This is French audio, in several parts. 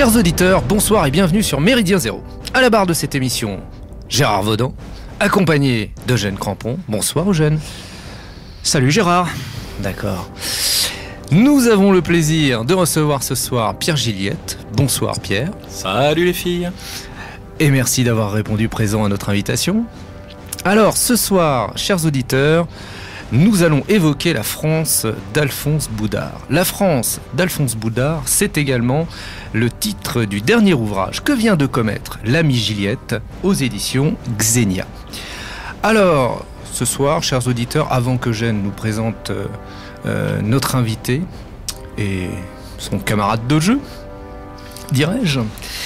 Chers auditeurs, bonsoir et bienvenue sur Méridien Zéro. À la barre de cette émission, Gérard Vaudan, accompagné d'Eugène Crampon. Bonsoir Eugène. Salut Gérard. D'accord. Nous avons le plaisir de recevoir ce soir Pierre Gilliette. Bonsoir Pierre. Salut les filles. Et merci d'avoir répondu présent à notre invitation. Alors ce soir, chers auditeurs, nous allons évoquer la France d'Alphonse Boudard. La France d'Alphonse Boudard, c'est également le titre du dernier ouvrage que vient de commettre l'ami Gilliette aux éditions Xenia. Alors, ce soir, chers auditeurs, avant que Eugène nous présente notre invité et son camarade de jeu, dirais-je,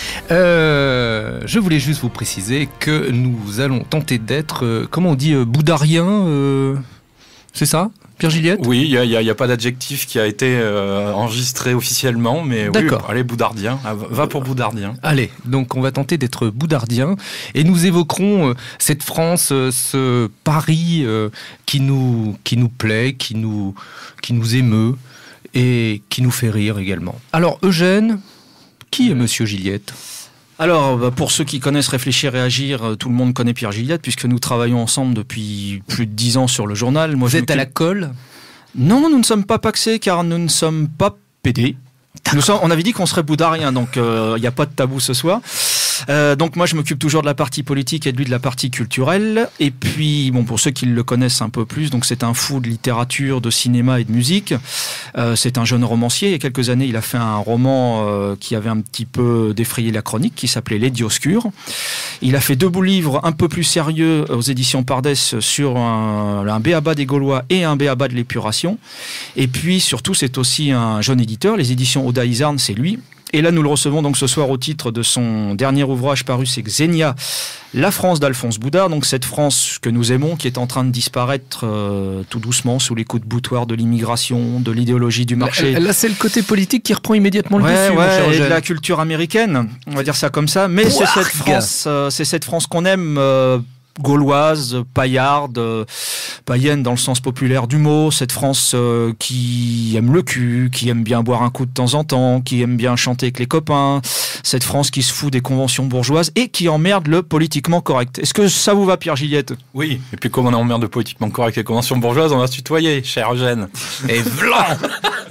je voulais juste vous préciser que nous allons tenter d'être, comment on dit, boudariens, c'est ça, Pierre Gilliette ? Oui, il n'y a pas d'adjectif qui a été enregistré officiellement, mais d'accord. Oui, allez, boudardien, va pour boudardien. Allez, donc on va tenter d'être boudardien et nous évoquerons cette France, ce Paris qui nous plaît, qui nous émeut et qui nous fait rire également. Alors Eugène, qui est Monsieur Gilliette ? Alors, pour ceux qui connaissent Réfléchir et Agir, tout le monde connaît Pierre Gilliette, puisque nous travaillons ensemble depuis plus de 10 ans sur le journal. Vous êtes à la colle ? Non, nous ne sommes pas paxés, car nous ne sommes pas pédés. On avait dit qu'on serait boudariens, donc il n'y a pas de tabou ce soir. Donc moi je m'occupe toujours de la partie politique et de lui de la partie culturelle. Et puis bon, pour ceux qui le connaissent un peu plus, donc c'est un fou de littérature, de cinéma et de musique. C'est un jeune romancier. Il y a quelques années, il a fait un roman qui avait un petit peu défrayé la chronique, qui s'appelait Les Dioscures. Il a fait 2 beaux livres un peu plus sérieux aux éditions Pardès sur un b.a.-ba des Gaulois et un b.a.-ba de l'épuration. Et puis surtout, c'est aussi un jeune éditeur. Les éditions Oda Izarn, c'est lui. Et là, nous le recevons donc ce soir au titre de son dernier ouvrage paru, c'est Xenia, la France d'Alphonse Boudard. Donc cette France que nous aimons, qui est en train de disparaître tout doucement sous les coups de boutoir de l'immigration, de l'idéologie du marché. Là, c'est le côté politique qui reprend immédiatement le dessus. Ouais, et de la culture américaine, on va dire ça comme ça. Mais c'est cette France qu'on aime. Gauloise, paillarde, païenne dans le sens populaire du mot, cette France qui aime le cul, qui aime bien boire un coup de temps en temps, qui aime bien chanter avec les copains, cette France qui se fout des conventions bourgeoises et qui emmerde le politiquement correct. Est-ce que ça vous va, Pierre Gilliette ? Oui, et puis comme on emmerde le politiquement correct et les conventions bourgeoises, on va se tutoyer, cher Eugène. Et vlan.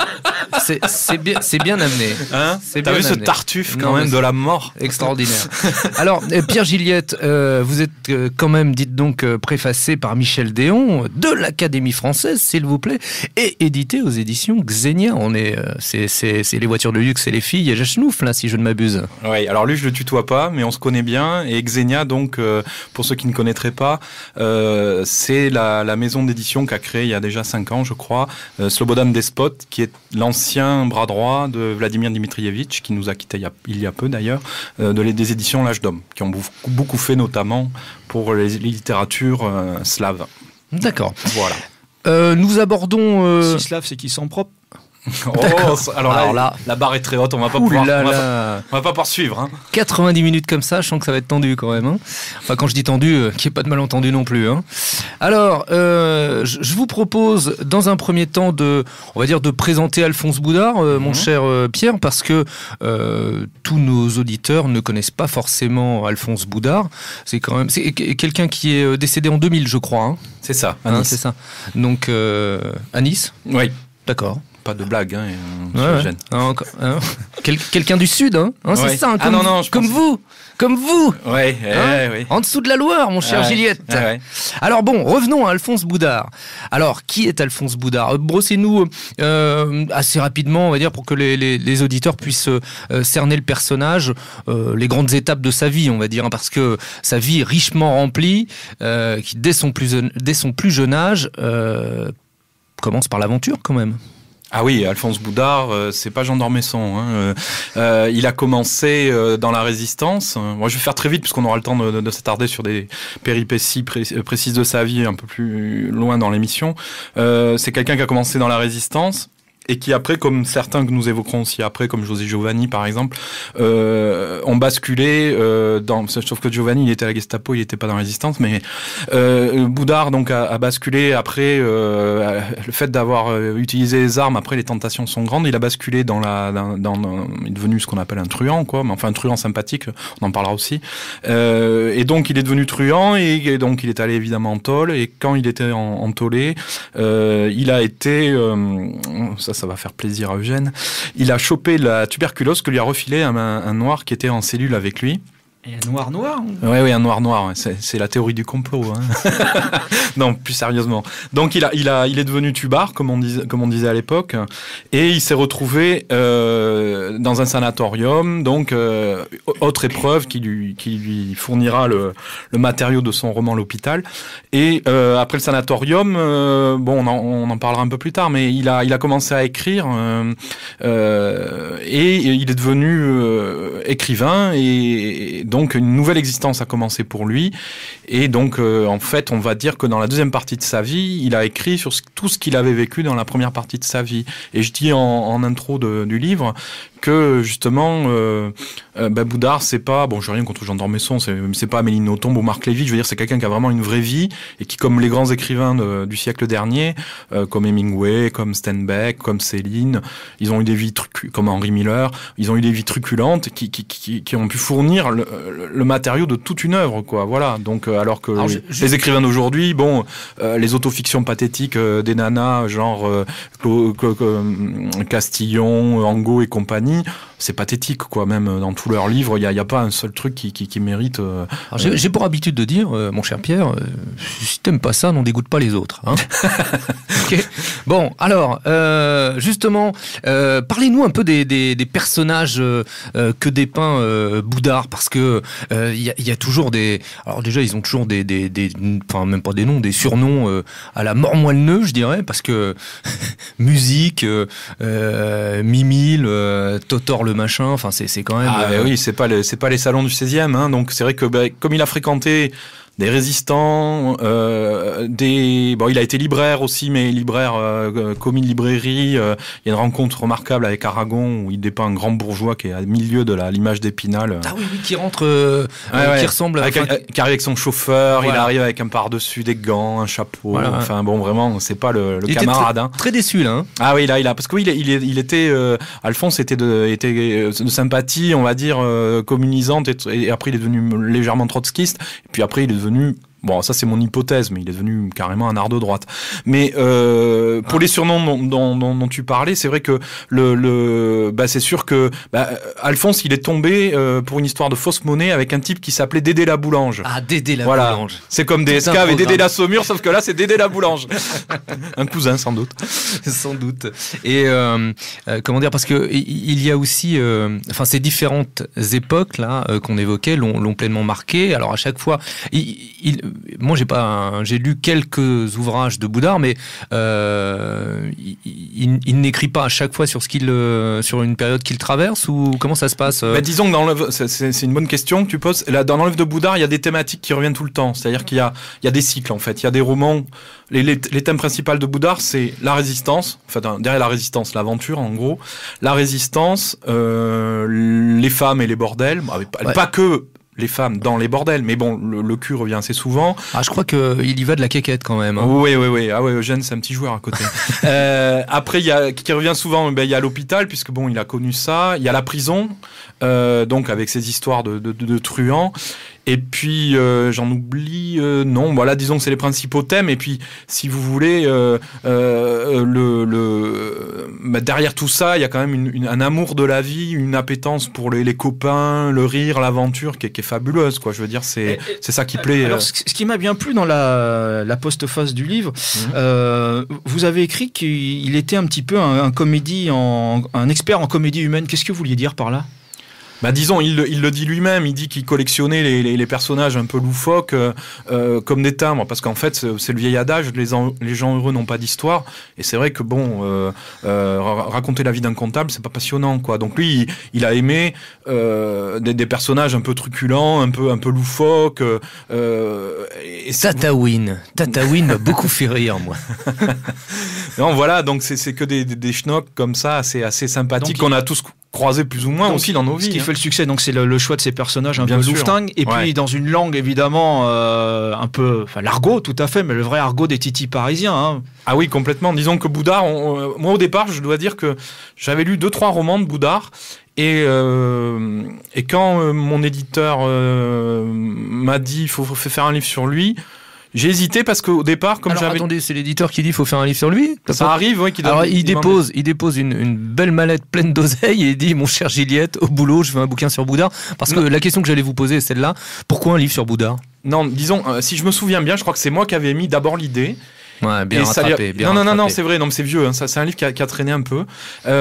C'est bien amené. Hein ? T'as vu ce tartuffe quand même de la mort ? Extraordinaire. Alors, Pierre Gilliette, vous êtes quand même, dites donc, préfacé par Michel Déon de l'Académie française, s'il vous plaît, et édité aux éditions Xenia. C'est les voitures de luxe et les filles et Jachnouf, là, si je ne m'abuse. Oui, alors lui, je le tutoie pas, mais on se connaît bien. Et Xenia, donc, pour ceux qui ne connaîtraient pas, c'est la maison d'édition qu'a créée il y a déjà 5 ans, je crois, Slobodan Despot, qui est l'ancien bras droit de Vladimir Dmitrievitch, qui nous a quittés il y a peu d'ailleurs, des éditions L'Âge d'Homme, qui ont beaucoup fait notamment pour les littératures slaves. D'accord. Voilà. Nous abordons... Si slave, c'est qu'ils sont propres. Alors là, la barre est très haute, on va pas pouvoir suivre. Hein. 90 minutes comme ça, je sens que ça va être tendu quand même. Hein. Enfin, quand je dis tendu, qu'il n'y ait pas de malentendu non plus. Hein. Alors, je vous propose, dans un premier temps, de présenter Alphonse Boudard, mon cher Pierre, parce que tous nos auditeurs ne connaissent pas forcément Alphonse Boudard. C'est quelqu'un qui est décédé en 2000, je crois. Hein. C'est ça, à Nice. C'est ça. Donc, à Nice ? Oui. D'accord. Pas de blague, hein, quelqu'un du Sud, hein, c'est ça, comme vous. Oui. En dessous de la Loire, mon cher Gilliette. Ouais. Alors bon, revenons à Alphonse Boudard. Alors, qui est Alphonse Boudard ? Brossez-nous assez rapidement, on va dire, pour que les auditeurs puissent cerner le personnage, les grandes étapes de sa vie, on va dire, hein, parce que sa vie est richement remplie, qui dès son plus jeune âge commence par l'aventure quand même. Ah oui, Alphonse Boudard, c'est pas Jean d'Ormesson. Hein. Il a commencé dans la Résistance. Moi, je vais faire très vite puisqu'on aura le temps de s'attarder sur des péripéties précises de sa vie un peu plus loin dans l'émission. C'est quelqu'un qui a commencé dans la Résistance et qui après, comme certains que nous évoquerons aussi après, comme José Giovanni par exemple, ont basculé sauf que Giovanni il était à la Gestapo, il n'était pas dans la résistance, mais Boudard donc a basculé après le fait d'avoir utilisé les armes. Après les tentations sont grandes, il a basculé il est devenu ce qu'on appelle un truand, quoi, mais enfin un truand sympathique, on en parlera aussi. Et donc il est devenu truand et donc il est allé évidemment en tôle, et quand il était en tôlé, il a été ça va faire plaisir à Eugène, il a chopé la tuberculose que lui a refilé un noir qui était en cellule avec lui. Et un noir Oui, un noir. C'est la théorie du complot. Hein. Non, plus sérieusement. Donc il est devenu tubard, comme on disait à l'époque, et il s'est retrouvé dans un sanatorium. Donc autre épreuve qui lui fournira le matériau de son roman L'Hôpital. Et après le sanatorium, on en parlera un peu plus tard, mais il a commencé à écrire et il est devenu écrivain, et donc une nouvelle existence a commencé pour lui. Et donc en fait on va dire que dans la deuxième partie de sa vie, il a écrit sur tout ce qu'il avait vécu dans la première partie de sa vie. Et je dis en intro du livre que justement Boudard, c'est pas, bon, j'ai rien contre Jean d'Ormesson, c'est pas Amélie Nothomb ou Marc Lévy, je veux dire c'est quelqu'un qui a vraiment une vraie vie et qui, comme les grands écrivains du siècle dernier, comme Hemingway, comme Steinbeck, comme Céline, ils ont eu des vies comme Henry Miller, ils ont eu des vies truculentes qui ont pu fournir le matériau de toute une œuvre, quoi. Voilà. Donc alors que les écrivains d'aujourd'hui, les autofictions pathétiques des nanas genre Castillon, Angot et compagnie, c'est pathétique, quoi. Même dans tous leurs livres, il y a pas un seul truc qui mérite. J'ai pour habitude de dire, mon cher Pierre, si t'aimes pas ça, n'en dégoûte pas les autres. Hein. Okay. Bon, alors justement, parlez-nous un peu des personnages que dépeint Boudard, parce que il y a toujours des. Alors déjà, ils ont toujours enfin même pas des noms, des surnoms à la mort-moelle-neu, je dirais, parce que musique, Mimile, Totor le machin, enfin c'est quand même. Oui, c'est pas les salons du 16e, hein, donc c'est vrai que comme il a fréquenté des résistants, il a été libraire aussi, mais libraire commis de librairie. Il y a une rencontre remarquable avec Aragon où il dépeint un grand bourgeois qui est à milieu de l'image d'Épinal. Ah oui, qui rentre, qui ressemble qui arrive avec son chauffeur, voilà. Il arrive avec un par-dessus, des gants, un chapeau. Voilà. Enfin bon, vraiment, c'est pas le camarade. Très déçu là. Hein. Ah oui, là, parce que oui, il était Alphonse était de sympathie, on va dire communisante, et après il est devenu légèrement trotskiste, et puis après il est devenu, bon, ça c'est mon hypothèse, mais il est devenu carrément un art de droite. Mais pour les surnoms dont tu parlais, c'est vrai que c'est sûr que Alphonse, il est tombé pour une histoire de fausse monnaie avec un type qui s'appelait Dédé la Boulange. Ah, Dédé la Boulange. C'est comme DSK avec Dédé la Saumure, sauf que là c'est Dédé la Boulange. Un cousin sans doute. Sans doute. Et comment dire, parce que il y a aussi, ces différentes époques là qu'on évoquait l'ont pleinement marqué. Alors à chaque fois, moi j'ai lu quelques ouvrages de Boudard, mais il n'écrit pas à chaque fois sur sur une période qu'il traverse, ou comment ça se passe? Disons que dans l'œuvre, c'est une bonne question que tu poses. Là, dans l'œuvre de Boudard, il y a des thématiques qui reviennent tout le temps. C'est-à-dire qu'il y a des cycles, en fait. Il y a des romans. Les thèmes principaux de Boudard, c'est la résistance. Enfin, derrière la résistance, l'aventure, en gros. La résistance, les femmes et les bordels. Pas que les femmes dans les bordels, mais bon, le cul revient assez souvent. Ah, je crois qu'il y va de la quéquette quand même. Hein. Oui. Ah ouais, Eugène, c'est un petit joueur à côté. Après, qui revient souvent, il y a l'hôpital, puisque bon, il a connu ça. Il y a la prison, donc avec ses histoires de truands. Et puis, j'en oublie, non, voilà, disons que c'est les principaux thèmes. Et puis, si vous voulez, derrière tout ça, il y a quand même un amour de la vie, une appétence pour les copains, le rire, l'aventure, qui est fabuleuse, quoi. Je veux dire, c'est ça qui plaît. Alors, ce qui m'a bien plu dans la postface du livre, vous avez écrit qu'il était un petit peu un expert en comédie humaine. Qu'est-ce que vous vouliez dire par là? Bah disons, il le dit lui-même, il dit qu'il collectionnait les personnages un peu loufoques comme des timbres, parce qu'en fait c'est le vieil adage, les gens heureux n'ont pas d'histoire, et c'est vrai que bon, raconter la vie d'un comptable, c'est pas passionnant, quoi. Donc lui, il a aimé des personnages un peu truculents, un peu loufoques. Tatawin m'a beaucoup fait rire, moi. Non, voilà, donc c'est que des schnocks comme ça, assez sympathiques, qu'on a tous croisé plus ou moins aussi dans nos vies. Ce qui fait le succès, donc c'est le choix de ces personnages un Bien peu sûr. louvetingues, et puis dans une langue évidemment un peu, enfin l'argot tout à fait, mais le vrai argot des titis parisiens. Hein. Ah oui, complètement. Disons que Boudard, moi au départ, je dois dire que j'avais lu 2-3 romans de Boudard, et quand mon éditeur m'a dit il faut faire un livre sur lui, j'ai hésité parce qu'au départ, comme j'avais... Attendez, c'est l'éditeur qui dit qu'il faut faire un livre sur lui? Ça arrive, oui. Alors, il dépose une belle mallette pleine d'oseille et il dit, mon cher Gilliette, au boulot, je veux un bouquin sur Boudard. Parce que la question que j'allais vous poser est celle-là. Pourquoi un livre sur Boudard? Non, disons, si je me souviens bien, je crois que c'est moi qui avais mis d'abord l'idée. Ouais, bien rattrapé. Non, c'est vrai, non, mais c'est vieux, hein, ça, c'est un livre qui a traîné un peu.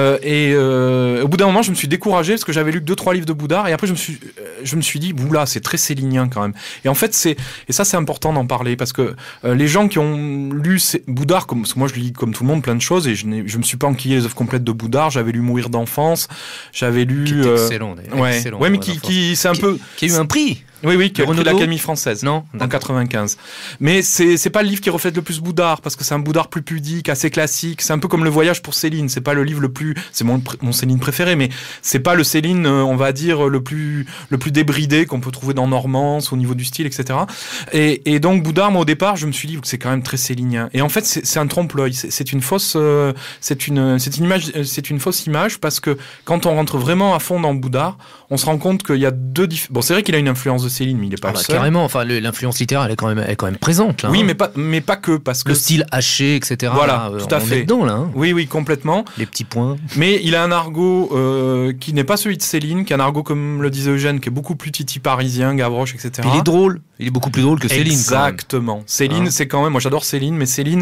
Au bout d'un moment, je me suis découragé parce que j'avais lu que 2-3 livres de Boudard, et après, je me suis dit, oula, c'est très célinien quand même. Et en fait, et ça, c'est important d'en parler, parce que les gens qui ont lu Boudard, parce que moi, je lis comme tout le monde plein de choses, et je me suis pas enquillé les œuvres complètes de Boudard, j'avais lu Mourir d'enfance, j'avais lu... Qui est excellent, d'ailleurs. Ouais, excellent, ouais, mais qui c'est un peu... Qui a eu un prix. Oui, qui a pris l'Académie française. Non, en 95. Mais c'est pas le livre qui reflète le plus Boudard, parce que c'est un Boudard plus pudique, assez classique. C'est un peu comme Le Voyage pour Céline. C'est pas le livre le plus, c'est mon Céline préféré, mais c'est pas le Céline, on va dire, le plus débridé qu'on peut trouver dans Normance, au niveau du style, etc. Et donc, Boudard, moi, au départ, je me suis dit que c'est quand même très célinien. Et en fait, c'est un trompe-l'œil. C'est une fausse, c'est une fausse image, parce que quand on rentre vraiment à fond dans Boudard, on se rend compte qu'il y a bon, c'est vrai qu'il a une influence de Céline, mais il est pas le seul. Carrément, enfin, l'influence littéraire, elle est quand même présente, là. Oui, hein. mais pas que, parce que... Le style haché, etc. Voilà, tout à fait. On est dedans, là. Hein. Oui, complètement. Les petits points. Mais il a un argot qui n'est pas celui de Céline, qui est un argot, comme le disait Eugène, qui est beaucoup plus titi parisien, Gavroche, etc. Il est drôle. Il est beaucoup plus drôle que Céline. Exactement. Céline, c'est quand même... Moi, j'adore Céline, mais Céline,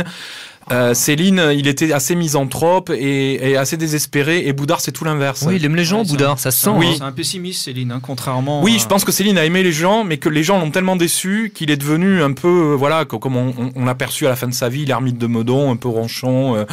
il était assez misanthrope et assez désespéré, et Boudard, c'est tout l'inverse. Oui, il aime les gens, Boudard, ça sent. Oui, c'est un pessimiste, Céline, hein, contrairement... Oui, je pense que Céline a aimé les gens, mais que les gens l'ont tellement déçu qu'il est devenu un peu, voilà, comme on l'a perçu à la fin de sa vie, l'ermite de Meudon, un peu ronchon.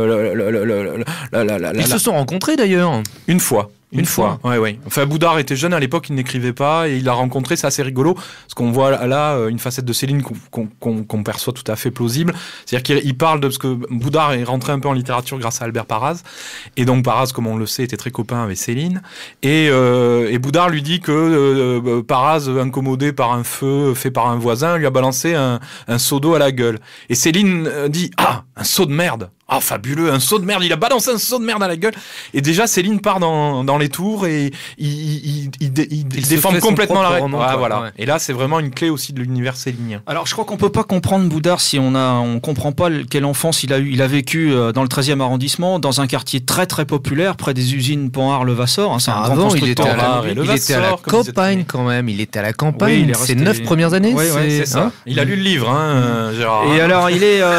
Ils se sont rencontrés, d'ailleurs. Une fois. Ouais. Enfin, Boudard était jeune à l'époque, il n'écrivait pas, et il l'a rencontré, c'est assez rigolo, parce qu'on voit là une facette de Céline qu'on perçoit tout à fait plausible. C'est-à-dire qu'il parle de ce que Boudard est rentré un peu en littérature grâce à Albert Parraz, et donc Parraz, comme on le sait, était très copain avec Céline, et Boudard lui dit que Parraz, incommodé par un feu fait par un voisin, lui a balancé un seau d'eau à la gueule. Et Céline dit « Ah, un seau de merde !» Ah, fabuleux, un seau de merde, il a balancé un seau de merde à la gueule. Et déjà, Céline part dans les tours et il défend complètement la règle. Voilà. Ouais. Et là, c'est vraiment une clé aussi de l'univers célinien. Alors, je crois qu'on peut pas comprendre Boudard si on comprend pas quelle enfance il a eu. Il a vécu dans le 13e arrondissement, dans un quartier très très populaire, près des usines Panhard-Levasseur. Hein, c'est un grand constructeur. Il était à la campagne quand même. Il était à la campagne. Oui, ses 9 premières années. Oui, c'est ça. Hein, il a lu le livre, Gérard. Et alors, il est...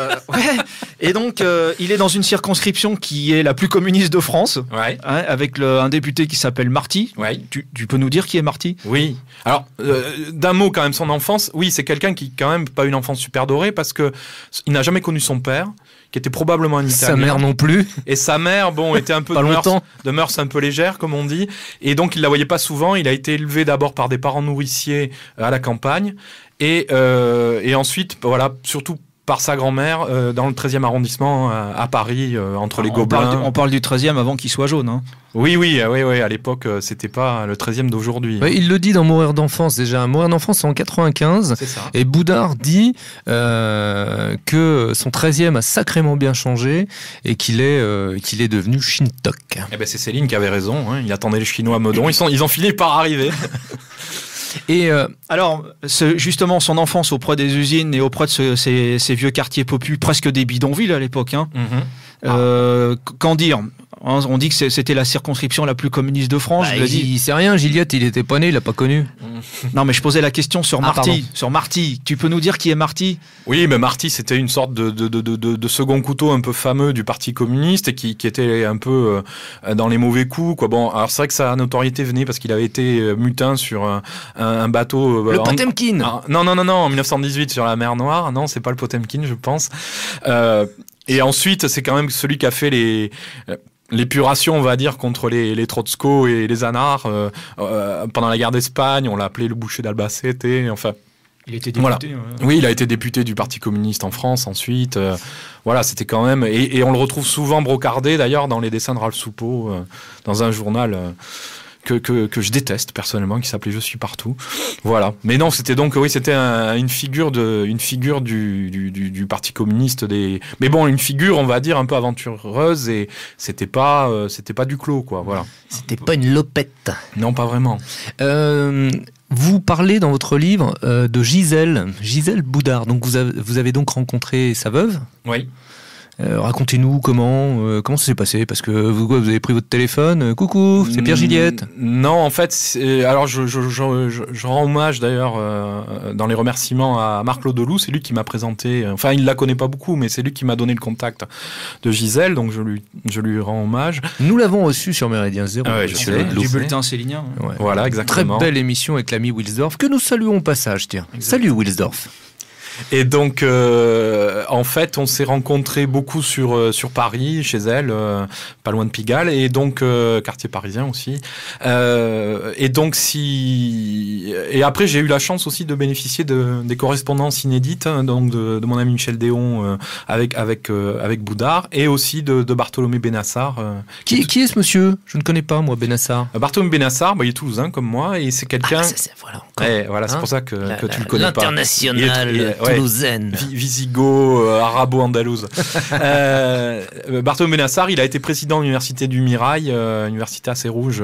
Et donc, il est dans une circonscription qui est la plus communiste de France, avec un député qui s'appelle Marty. Ouais. Tu peux nous dire qui est Marty ? Oui. Alors, d'un mot quand même, son enfance, oui, c'est quelqu'un qui quand même pas une enfance super dorée, parce que il n'a jamais connu son père, qui était probablement un Italien. Sa mère non plus. Et sa mère, était un peu de mœurs un peu légères, comme on dit. Et donc, il la voyait pas souvent. Il a été élevé d'abord par des parents nourriciers à la campagne. Et ensuite, voilà, surtout par sa grand-mère dans le 13e arrondissement à Paris, entre les Gobelins. On parle du 13e avant qu'il soit jaune. Hein. Oui, à l'époque, c'était pas le 13e d'aujourd'hui. Ouais, il le dit dans Mourir d'enfance déjà. Mourir d'enfance, c'est en 95. C'est ça. Et Boudard dit que son 13e a sacrément bien changé et qu'il est devenu Shintok. Eh ben, c'est Céline qui avait raison. Hein. Il attendait les Chinois à Meudon. Ils ont fini par arriver. Et alors, justement, son enfance auprès des usines et auprès de ces vieux quartiers populaires, presque des bidonvilles à l'époque. Hein. Qu'en dire ? On dit que c'était la circonscription la plus communiste de France. Il sait rien, Gilliette, il était pas né, il l'a pas connu. Non, mais je posais la question sur Marty. Pardon. Sur Marty. Tu peux nous dire qui est Marty? Oui, mais Marty, c'était une sorte de second couteau un peu fameux du Parti communiste et qui était un peu dans les mauvais coups, quoi. Bon, alors c'est vrai que sa notoriété venait parce qu'il avait été mutin sur un bateau. Le Potemkin. Non, en 1918 sur la mer Noire. Non, c'est pas le Potemkin, je pense. Et ensuite, c'est quand même celui qui a fait l'épuration, on va dire, contre les Trotsko et les Anars pendant la guerre d'Espagne. On l'a appelé le boucher d'Albacete. Enfin, Il était député. voilà. Oui, il a été député du Parti communiste en France ensuite. Voilà, c'était quand même... Et on le retrouve souvent brocardé, d'ailleurs, dans les dessins de Ralph Soupeau, dans un journal... Que je déteste personnellement, qui s'appelait Je suis partout. Voilà. Mais non, c'était donc c'était une figure du Parti communiste mais bon, une figure, on va dire, un peu aventureuse, et c'était pas du clos, quoi. Voilà. C'était pas une lopette. Non, pas vraiment. Vous parlez dans votre livre de Gisèle Boudard. Donc vous avez donc rencontré sa veuve. Oui. Racontez-nous comment ça s'est passé, parce que vous avez pris votre téléphone, coucou, c'est Pierre Gilliette. Non, en fait, alors je rends hommage d'ailleurs dans les remerciements à Marc Laudelou, c'est lui qui m'a présenté, enfin il la connaît pas beaucoup, mais c'est lui qui m'a donné le contact de Gisèle, donc je lui rends hommage. Nous l'avons reçu sur Méridien Zéro, je sais, du bulletin célinien. Ouais. Voilà, exactement. Très belle émission avec l'ami Wilsdorf, que nous saluons au passage, tiens. Salut Wilsdorf. Et donc, en fait, on s'est rencontrés beaucoup sur Paris, chez elle, pas loin de Pigalle, et donc quartier parisien aussi. Et donc, et après, j'ai eu la chance aussi de bénéficier des correspondances inédites, donc de mon ami Michel Déon avec Boudard, et aussi de Bartholomé Benassar. Qui est ce monsieur? Je ne connais pas, moi, Benassar. Bartholomé Benassar, il est toulousain comme moi, et c'est quelqu'un. Voilà, c'est pour ça que tu le connais pas. L'international toulousaine. Visigoth, arabo-andalouse. Bartholomé Benassar, il a été président de l'université du Mirail, université assez rouge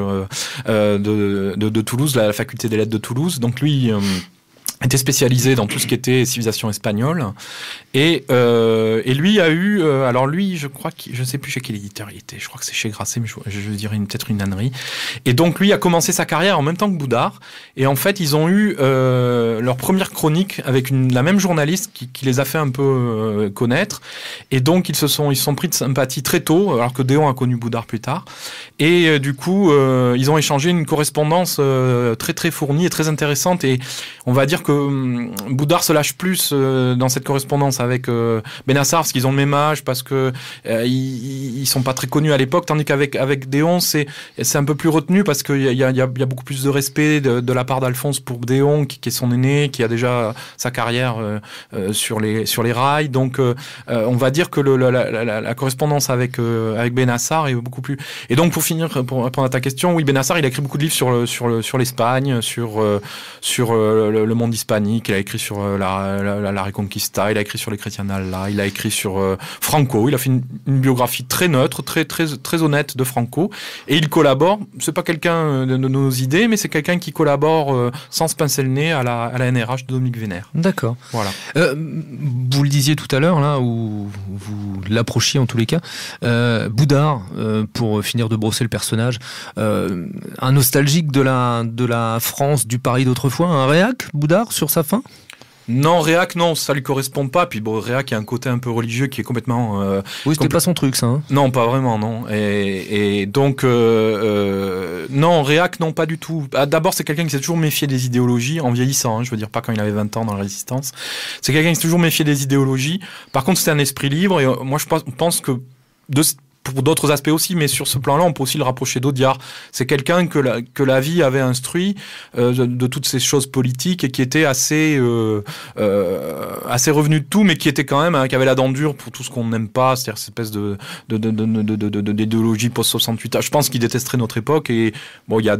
de Toulouse, la faculté des lettres de Toulouse. Donc lui était spécialisé dans tout ce qui était civilisation espagnole, et lui a eu alors lui, je crois je sais plus chez quel éditeur il était, je crois que c'est chez Grasset, mais je dirais peut-être une ânerie, et donc lui a commencé sa carrière en même temps que Boudard, et en fait ils ont eu leur première chronique avec la même journaliste qui les a fait un peu connaître, et donc ils se sont pris de sympathie très tôt, alors que Déon a connu Boudard plus tard, et du coup ils ont échangé une correspondance très très fournie et très intéressante, et on va dire que Boudard se lâche plus dans cette correspondance avec Benassar, parce qu'ils ont le même âge, parce que ils sont pas très connus à l'époque, tandis qu'avec Déon c'est un peu plus retenu, parce qu'il y a beaucoup plus de respect de la part d'Alphonse pour Déon, qui est son aîné, qui a déjà sa carrière sur les rails. Donc on va dire que la correspondance avec Benassar est beaucoup plus... Et donc pour finir, pour répondre à ta question, oui, Benassar il a écrit beaucoup de livres sur l'Espagne, sur le monde hispanique, il a écrit sur la Reconquista, il a écrit sur les chrétiens d'Allah, il a écrit sur Franco, il a fait une biographie très neutre, très, très, très honnête de Franco, et il collabore, c'est pas quelqu'un de nos idées, mais c'est quelqu'un qui collabore sans se pincer le nez à la NRH de Dominique Vénère. D'accord. Voilà. Vous le disiez tout à l'heure, là, où vous l'approchiez en tous les cas, Boudard, pour finir de brosser le personnage, un nostalgique de la France, du Paris d'autrefois, un réac, Boudard, sur sa fin? Non, réac, non, ça lui correspond pas. Puis bon, réac, il y a un côté un peu religieux qui est complètement... oui, c'était pas son truc, ça. Hein. Non, pas vraiment, non. Et donc, non, réac, non, pas du tout. D'abord, c'est quelqu'un qui s'est toujours méfié des idéologies, en vieillissant, hein, je veux dire, pas quand il avait 20 ans dans la Résistance. C'est quelqu'un qui s'est toujours méfié des idéologies. Par contre, c'était un esprit libre, et moi, je pense que pour d'autres aspects aussi, mais sur ce plan-là, on peut aussi le rapprocher d'Audiard. C'est quelqu'un que la vie avait instruit de toutes ces choses politiques, et qui était assez revenu de tout, mais qui était quand même, qui avait la dent dure pour tout ce qu'on n'aime pas, c'est-à-dire cette espèce d'idéologie post-68. Je pense qu'il détesterait notre époque, et bon, il y a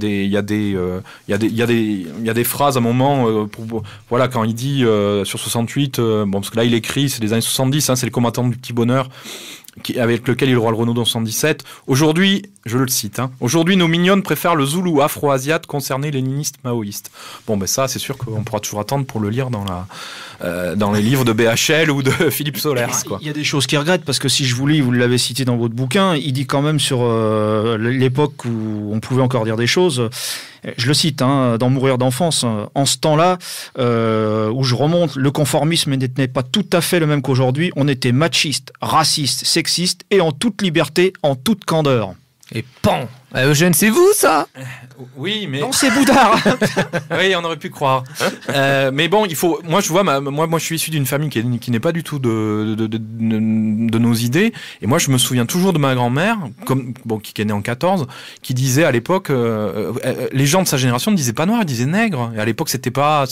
des phrases à un moment, voilà, quand il dit sur 68, bon, parce que là il écrit, c'est les années 70, hein, c'est le combattant du petit bonheur, avec lequel il aura le Renault dans 77. Aujourd'hui, je le cite, hein, aujourd'hui nos mignonnes préfèrent le Zoulou afro-asiate concerné léniniste maoïste. Bon, ben ça, c'est sûr qu'on pourra toujours attendre pour le lire dans les livres de BHL ou de Philippe Solers, quoi. Il y a des choses qu'il regrette, parce que si je vous lis, vous l'avez cité dans votre bouquin, il dit quand même sur l'époque où on pouvait encore dire des choses, Je le cite, hein, dans Mourir d'enfance, en ce temps-là, où je remonte, le conformisme n'était pas tout à fait le même qu'aujourd'hui. On était machiste, raciste, sexiste et en toute liberté, en toute candeur. Et pan. Eugène, c'est vous ça? Oui, mais non, c'est Boudard. oui, on aurait pu croire. Mais bon, il faut. Moi, je vois. Moi, je suis issu d'une famille qui n'est pas du tout de nos idées. Et moi, je me souviens toujours de ma grand-mère, qui est née en 14, qui disait à l'époque, les gens de sa génération ne disaient pas noir, ils disaient nègre. Et à l'époque, c'était pas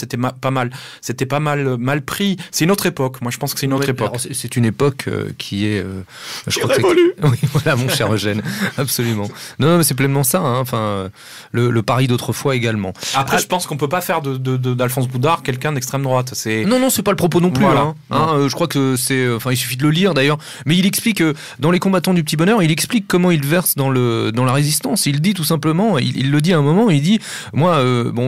mal pris. C'est une autre époque. Moi, je pense que c'est une autre époque. C'est une époque qui est. Je crois révolue. Oui, voilà, mon cher Eugène, absolument. Non, mais c'est pleinement ça. Hein. Enfin, le Paris d'autrefois également. Après, je pense qu'on peut pas faire d'Alphonse Boudard quelqu'un d'extrême droite. Non, c'est pas le propos non plus. Voilà. Je crois que c'est. Enfin, il suffit de le lire d'ailleurs. Mais il explique dans Les Combattants du Petit Bonheur, il explique comment il verse dans la résistance. Il dit tout simplement, il le dit à un moment, il dit, moi,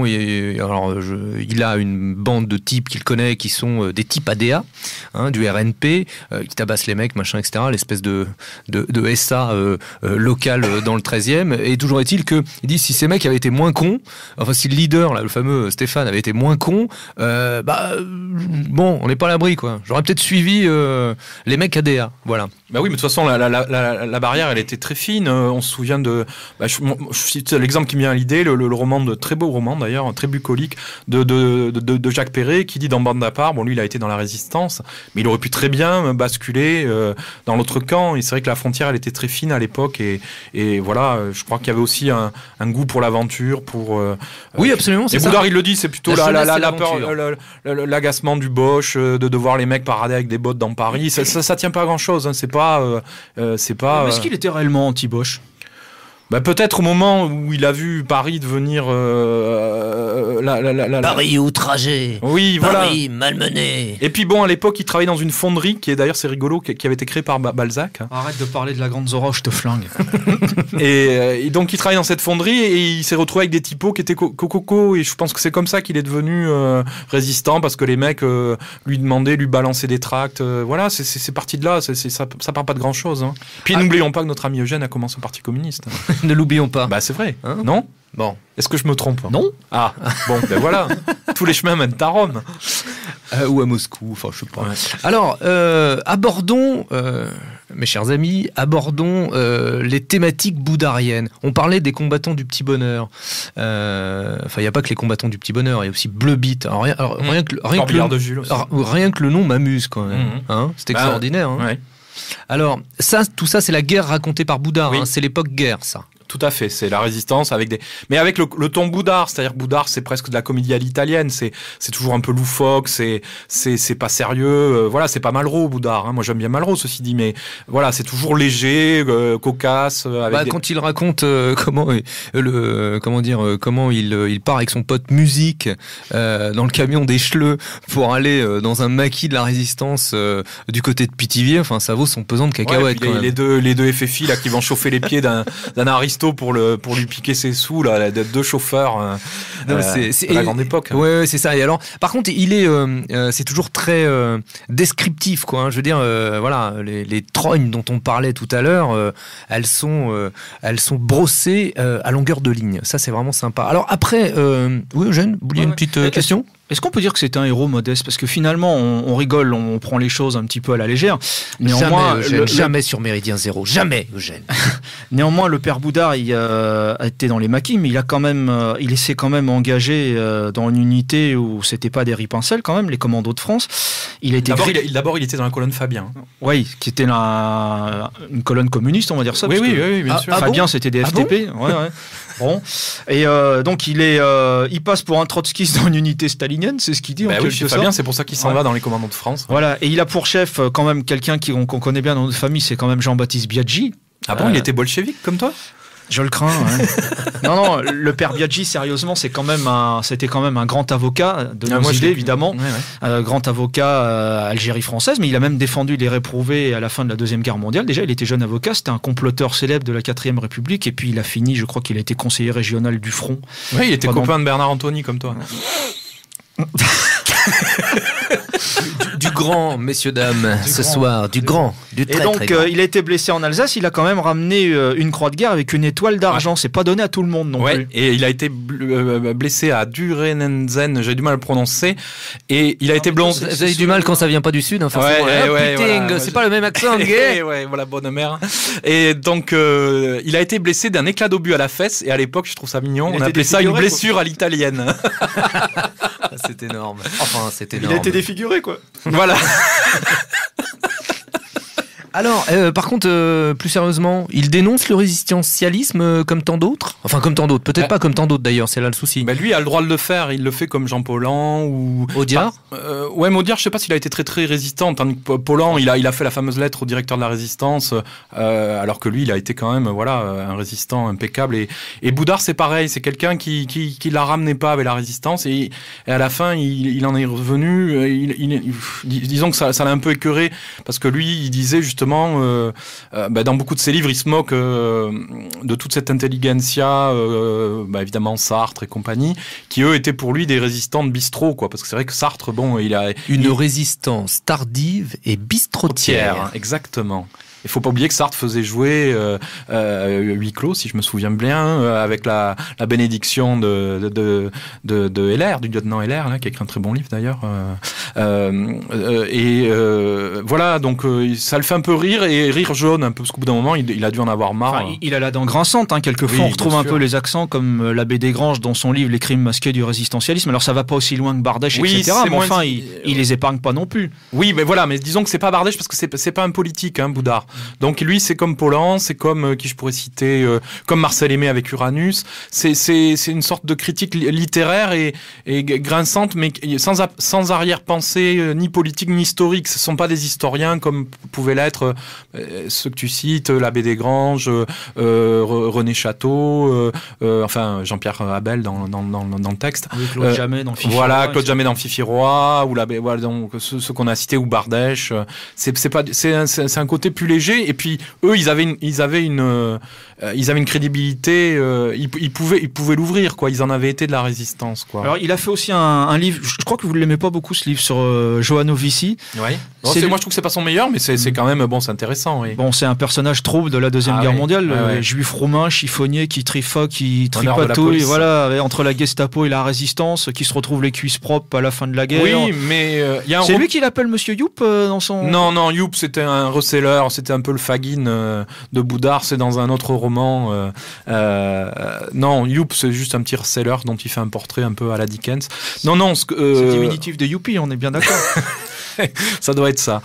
il a une bande de types qu'il connaît qui sont des types ADA, hein, du RNP, qui tabassent les mecs, machin, etc. L'espèce de SA local dans le 13e. Et toujours est-il que il dit, si ces mecs avaient été moins cons, enfin si le leader, là, le fameux Stéphane, avait été moins con, bon, on n'est pas à l'abri, quoi. J'aurais peut-être suivi les mecs ADA, voilà. Bah oui, mais de toute façon, la barrière, elle était très fine. On se souvient de... je cite l'exemple qui me vient à l'idée, le roman, très beau roman d'ailleurs, très bucolique, de Jacques Perret, qui dit dans Bande à part, bon, lui, il a été dans la résistance, mais il aurait pu très bien basculer dans l'autre camp. Et c'est vrai que la frontière, elle était très fine à l'époque. Et voilà, je crois qu'il y avait aussi un goût pour l'aventure, pour... oui, absolument, c'est ça. Et Boudard, il le dit, c'est plutôt la peur, l'agacement du Boche, de voir les mecs parader avec des bottes dans Paris. Ça tient pas à grand-chose, hein, c'est pas... Est-ce qu'il était réellement anti-Bosch ? Peut-être au moment où il a vu Paris devenir Paris outragé. Oui, Paris malmené. Et puis bon, à l'époque, il travaillait dans une fonderie qui est d'ailleurs, c'est rigolo, qui avait été créée par Balzac. Arrête de parler de la Grande Zora, je te flingue. et donc, il travaillait dans cette fonderie et il s'est retrouvé avec des typos qui étaient coco. Et je pense que c'est comme ça qu'il est devenu résistant, parce que les mecs lui demandaient, lui balançaient des tracts. Voilà, c'est parti de là. Ça part pas de grand chose. Hein. Puis n'oublions pas que notre ami Eugène a commencé au Parti communiste. Ne l'oublions pas. C'est vrai. Hein, non ? Bon. Est-ce que je me trompe ? Non. Ah, bon, voilà. Tous les chemins mènent à Rome. Ou à Moscou, enfin, je sais pas. Ouais. Alors, abordons, mes chers amis, les thématiques boudariennes. On parlait des combattants du Petit Bonheur. Enfin, il n'y a pas que les combattants du Petit Bonheur, il y a aussi Bleu Beat. Alors, rien que le nom m'amuse, quand même. Hein, c'est extraordinaire. Hein. Ouais. Alors, tout ça, c'est la guerre racontée par Boudard. Oui. Hein, c'est l'époque guerre, ça. Tout à fait, c'est la résistance mais avec le ton Boudard, c'est-à-dire Boudard, c'est presque de la comédie à l'italienne, c'est toujours un peu loufoque, c'est pas sérieux, voilà, c'est pas Malraux Boudard, hein. Moi j'aime bien Malraux, ceci dit, mais voilà, c'est toujours léger, cocasse. Quand il raconte comment il part avec son pote musique dans le camion des Chleux pour aller dans un maquis de la résistance du côté de Pithiviers, enfin ça vaut son pesant de cacahuètes. Ouais, les deux FFI là qui vont chauffer les pieds d'un aristo pour lui piquer ses sous là, deux chauffeurs c'est la grande époque. Hein. Ouais, c'est ça. Et alors, par contre, c'est toujours très descriptif, quoi. Hein. Je veux dire, voilà, les trognes dont on parlait tout à l'heure, elles sont brossées à longueur de ligne. Ça, c'est vraiment sympa. Alors après, oui, Eugène, vous vouliez une petite question ? Est-ce qu'on peut dire que c'est un héros modeste ? Parce que finalement, on rigole, on prend les choses un petit peu à la légère. Néanmoins, jamais sur Méridien Zéro. Jamais, Eugène. Néanmoins, le père Boudard, il a été dans les maquis, mais il s'est quand même engagé dans une unité où c'était pas des ripincelles quand même, les commandos de France. D'abord, il était dans la colonne Fabien. Oui, qui était une colonne communiste, on va dire ça. Oui, bien sûr. Fabien, c'était des FTP. Bon ouais. Bon. Et donc, il passe pour un trotskiste dans une unité stalinienne, c'est ce qu'il dit. Fabien, c'est pour ça qu'il s'en va dans les commandos de France. Voilà. Et il a pour chef quand même quelqu'un qu'on connaît bien dans notre famille, c'est quand même Jean-Baptiste Biaggi. Ah bon, il était bolchevique comme toi ? Je le crains. Ouais. non, le père Biaggi, sérieusement, c'était quand même un grand avocat de nos idées, évidemment. Ouais. Grand avocat Algérie française, mais il a même défendu les réprouvés à la fin de la Deuxième Guerre mondiale. Déjà, il était jeune avocat, c'était un comploteur célèbre de la 4e République, et puis il a fini, je crois qu'il a été conseiller régional du Front. Oui, il était copain de Bernard Antony, comme toi. grand, messieurs, dames, ce soir. Du grand, du très, et donc, très grand. il a été blessé en Alsace. Il a quand même ramené une croix de guerre avec une étoile d'argent. Ouais. C'est pas donné à tout le monde non plus. Et il a été blessé à Durenenzen, j'ai du mal à le prononcer. Et il a été blessé. Vous avez du mal quand ça vient pas du sud, hein, forcément. Putain, voilà. c'est pas le même accent, gay. Ouais, voilà, bonne mère. Et donc, il a été blessé d'un éclat d'obus à la fesse. Et à l'époque, je trouve ça mignon. On appelait ça une blessure à l'italienne. C'est énorme. Enfin, c'est énorme. Il a été défiguré, quoi. Voilà. Alors, par contre, plus sérieusement, il dénonce le résistentialisme comme tant d'autres. Enfin, comme tant d'autres. Peut-être pas comme tant d'autres d'ailleurs, c'est là le souci. Lui a le droit de le faire. Il le fait comme Jean Paulhan ou Audiard. Ouais, mais Audiard, je sais pas s'il a été très très résistant. Tandis que Paulhan, il a fait la fameuse lettre au directeur de la Résistance, alors que lui, il a été quand même un résistant impeccable. Et Boudard, c'est pareil. C'est quelqu'un qui la ramenait pas avec la Résistance. Et à la fin, il en est revenu. Disons que ça l'a un peu écœuré parce que lui, il disait justement. Dans beaucoup de ses livres, il se moque de toute cette intelligentsia, évidemment Sartre et compagnie, qui eux étaient pour lui des résistants de bistrot, quoi. Parce que c'est vrai que Sartre, il a une résistance tardive et bistrotière. Exactement. Il faut pas oublier que Sartre faisait jouer huis clos, si je me souviens bien, avec la bénédiction de Heller, du lieutenant Heller, là, qui a écrit un très bon livre d'ailleurs. Voilà, donc ça le fait un peu rire, et rire jaune un peu, parce qu'au bout d'un moment, il a dû en avoir marre. Enfin, il a la dent grinçante, hein, quelquefois. Oui, on retrouve un peu les accents comme l'abbé Desgranges dans son livre Les crimes masqués du résistentialisme. Alors ça va pas aussi loin que Bardèche, etc. Mais enfin, il les épargne pas non plus. Oui, mais voilà, mais disons que c'est pas Bardèche parce que c'est pas un politique, hein, Boudard. Donc lui, c'est comme Paulhan, c'est comme qui je pourrais citer, comme Marcel Aimé avec Uranus. C'est une sorte de critique littéraire et grinçante, mais sans arrière-pensée ni politique ni historique. Ce sont pas des historiens comme pouvaient l'être ceux que tu cites, l'abbé Desgranges, René Château, Jean-Pierre Abel dans le texte. Oui, Claude Jamais dans Fifi Roy. Voilà, Claude Jamais dans Fifi Roy, ou l'abbé, voilà, donc ceux qu'on a cités, ou Bardèche. C'est un côté plus léger. Et puis eux, ils avaient une crédibilité. Ils pouvaient l'ouvrir, quoi. Ils en avaient été de la résistance, quoi. Alors il a fait aussi un livre. Je crois que vous l'aimez pas beaucoup, ce livre sur Johanno Vissi. Ouais. Moi, je trouve que c'est pas son meilleur, mais c'est quand même c'est intéressant. Oui. Bon, c'est un personnage trouble de la Deuxième Guerre mondiale, juif roumain, chiffonnier, qui tripatouille, voilà, entre la Gestapo et la Résistance, qui se retrouve les cuisses propres à la fin de la guerre. Oui, mais c'est lui qui l'appelle Monsieur Youp dans son. Non, Youp, c'était un reseller, c'était un peu le Fagin de Boudard, c'est dans un autre roman. Non, Youp, c'est juste un petit reseller dont il fait un portrait un peu à la Dickens. Non, c'est diminutif de Youpi, on est bien d'accord. Ça doit être ça.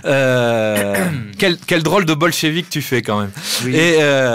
Quel drôle de bolchevique tu fais quand même. Oui. Et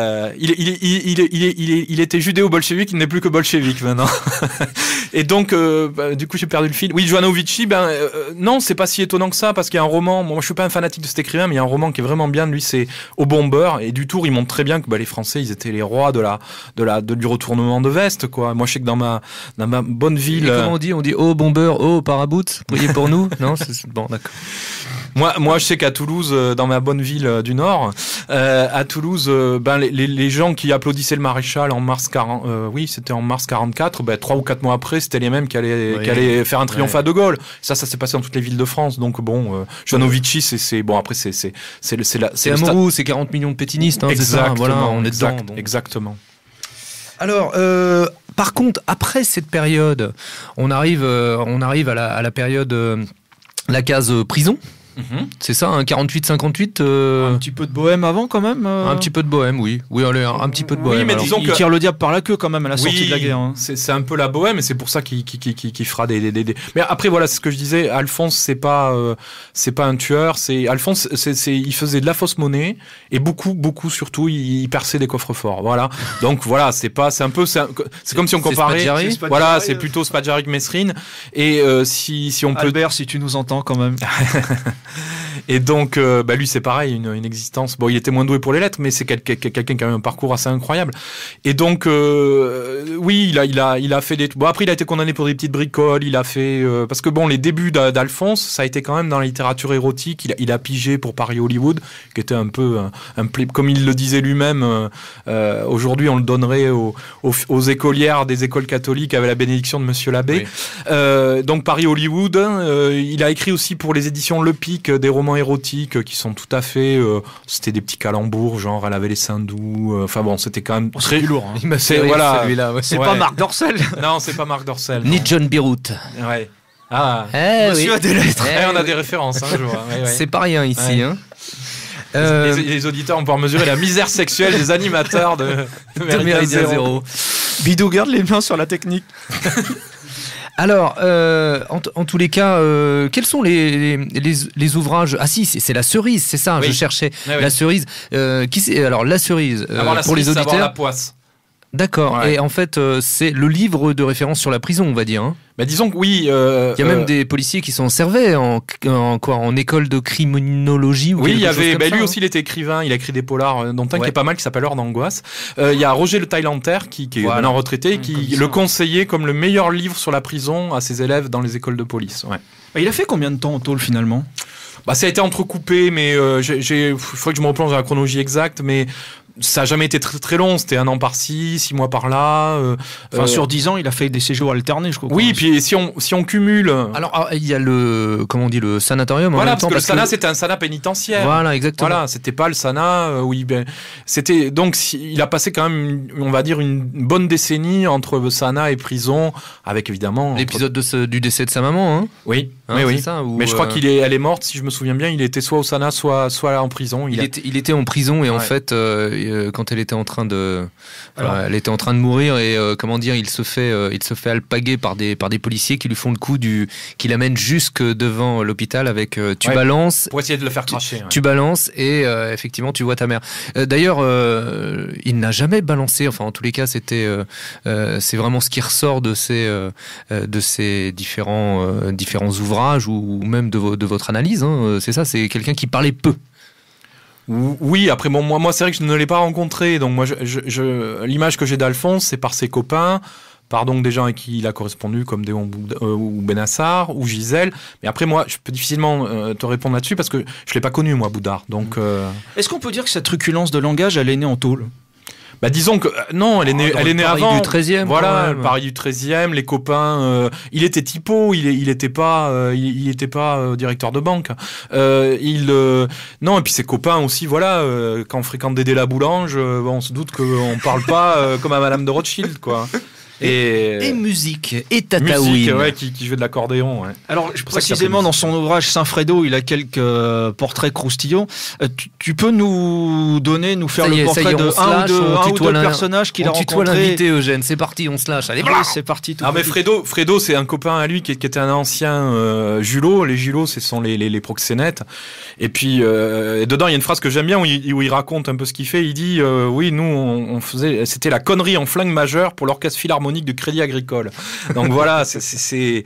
il était judéo-bolchevique, il n'est plus que bolchevique maintenant. Et donc, du coup, j'ai perdu le fil. Oui, Johanno Vissi, non, c'est pas si étonnant que ça, parce qu'il y a un roman. Moi, je suis pas un fanatique de cet écrivain, mais il y a un roman qui est vraiment bien de lui, c'est Au Bomber. Et du Tour, il montre très bien que les Français, ils étaient les rois du retournement de veste, quoi. Moi, je sais que dans ma bonne ville. Et comment on dit Au Bomber, au Parabout, priez pour nous. Non, bon, d'accord. Moi, je sais qu'à Toulouse, dans ma bonne ville du Nord, à Toulouse, les gens qui applaudissaient le maréchal en mars 44, 3 ou 4 mois après, c'était les mêmes qui allaient faire un triomphe à De Gaulle. Ça s'est passé dans toutes les villes de France. Donc Johanno Vissi, c'est Amorou, c'est 40 millions de pétinistes, hein, c'est ça. Voilà, on est dedans. Donc. Exactement. Alors, par contre, après cette période, on arrive à la période, la case prison. C'est ça, 48-58. Un petit peu de bohème avant, quand même. Un petit peu de bohème, oui. Oui, allez, un petit peu de bohème. Oui, mais disons il tire le diable par la queue quand même à la sortie de la guerre. Hein. C'est un peu la bohème, et c'est pour ça qu'il fera des. Mais après, voilà, c'est ce que je disais. Alphonse, c'est pas un tueur. Alphonse, il faisait de la fausse monnaie, et beaucoup surtout, il perçait des coffres forts. Voilà. Donc voilà, c'est comme si on comparait. Voilà, c'est plutôt Spadjari que Mesrine. Et si on peut. Albert, si tu nous entends quand même. Et donc, lui, c'est pareil, une existence. Bon, il était moins doué pour les lettres, mais c'est quelqu'un qui a eu un parcours assez incroyable. Et donc, oui, il a fait des. Bon, après, il a été condamné pour des petites bricoles. Il a fait parce que bon, les débuts d'Alphonse, ça a été quand même dans la littérature érotique. Il a pigé pour Paris-Hollywood, qui était un peu comme il le disait lui-même. Aujourd'hui, on le donnerait aux écolières des écoles catholiques avec la bénédiction de Monsieur l'abbé. Oui. Donc Paris-Hollywood, il a écrit aussi pour les éditions Le Pic des romans érotiques qui sont tout à fait... c'était des petits calembours, genre elle avait les seins doux. Enfin bon, c'était quand même très lourd. Hein. Voilà. C'est pas Marc Dorcel. Non, c'est pas Marc Dorcel. Ni John Birut. Ouais. Ah, monsieur a des lettres. On a des références, hein, je vois. Ouais. C'est pas rien ici. Hein. Les auditeurs vont pouvoir mesurer la misère sexuelle des animateurs de Méridien Zéro. Bidou garde les mains sur la technique. Alors, en tous les cas, quels sont les ouvrages? Ah si, c'est La Cerise, c'est ça, oui. Je cherchais. La Cerise. Alors, La Cerise, pour les auditeurs. La Poisse. D'accord, ouais. Et en fait, c'est le livre de référence sur la prison, on va dire. Hein. Bah, disons que oui. Il y a même des policiers qui s'en servaient en école de criminologie ou quelque chose comme ça. Lui aussi, il était écrivain. Il a écrit des polars, dont un qui est pas mal, qui s'appelle Heure d'angoisse. Il y a Roger Le Thaïlander, qui est maintenant retraité, qui le conseillait comme le meilleur livre sur la prison à ses élèves dans les écoles de police. Ouais. Bah, il a fait combien de temps en tôle finalement? Ça a été entrecoupé, mais il faudrait que je me replonge dans la chronologie exacte, mais ça n'a jamais été très, très long. C'était 1 an par-ci, 6 mois par-là. Sur 10 ans, il a fait des séjours alternés, je crois. Oui, puis si on cumule... Alors, il y a le sanatorium. Voilà, parce que le sana, c'était un sana pénitentiaire. Voilà, exactement. Voilà, c'était pas le sana c'était... Donc, il a passé quand même, on va dire, une bonne décennie entre sana et prison, avec évidemment... L'épisode du décès de sa maman, hein. Oui, oui. Ça, mais je crois qu'elle est morte, si je me souviens bien. Il était soit au sana, soit en prison. Il était en prison et en fait... quand elle était en train de mourir et il se fait alpaguer par des policiers qui lui font le coup qui l'amènent jusque devant l'hôpital avec tu balances pour essayer de le faire cracher. Tu balances et effectivement tu vois ta mère. D'ailleurs, il n'a jamais balancé. Enfin, en tous les cas, c'est vraiment ce qui ressort de ces différents ouvrages ou même de votre analyse. Hein, c'est ça. C'est quelqu'un qui parlait peu. Oui, après moi c'est vrai que je ne l'ai pas rencontré, donc moi l'image que j'ai d'Alphonse, c'est par ses copains, par donc des gens avec qui il a correspondu comme Déon ou Benassar ou Gisèle, mais après moi je peux difficilement te répondre là-dessus parce que je l'ai pas connu moi Boudard. Donc est-ce qu'on peut dire que cette truculence de langage elle est née en tôle? Disons que non, elle est née avant. Du 13e. Voilà, le Paris du 13e, les copains. Il était typo, il était pas directeur de banque. Non, et puis ses copains aussi. Voilà, quand on fréquente Dédé la Boulange, on se doute qu'on parle pas comme à Madame de Rothschild, quoi. Et musique, et Tataouine. Musique, qui joue de l'accordéon. Ouais. Alors, précisément, dans son ouvrage Saint-Fredo, il a quelques portraits croustillants. Tu peux nous faire le portrait de un ou deux personnages qu'il a rencontrés. On tutoie l'invité, Eugène. C'est parti, on se lâche. Allez, c'est parti. Mais Fredo, c'est un copain à lui qui était un ancien Julot. Les Julots, ce sont les proxénètes. Et puis, dedans, il y a une phrase que j'aime bien où il raconte un peu ce qu'il fait. Il dit, oui, nous, on faisait, c'était la connerie en flingue majeure pour l'orchestre philharmonique du Crédit Agricole. Donc voilà, c'est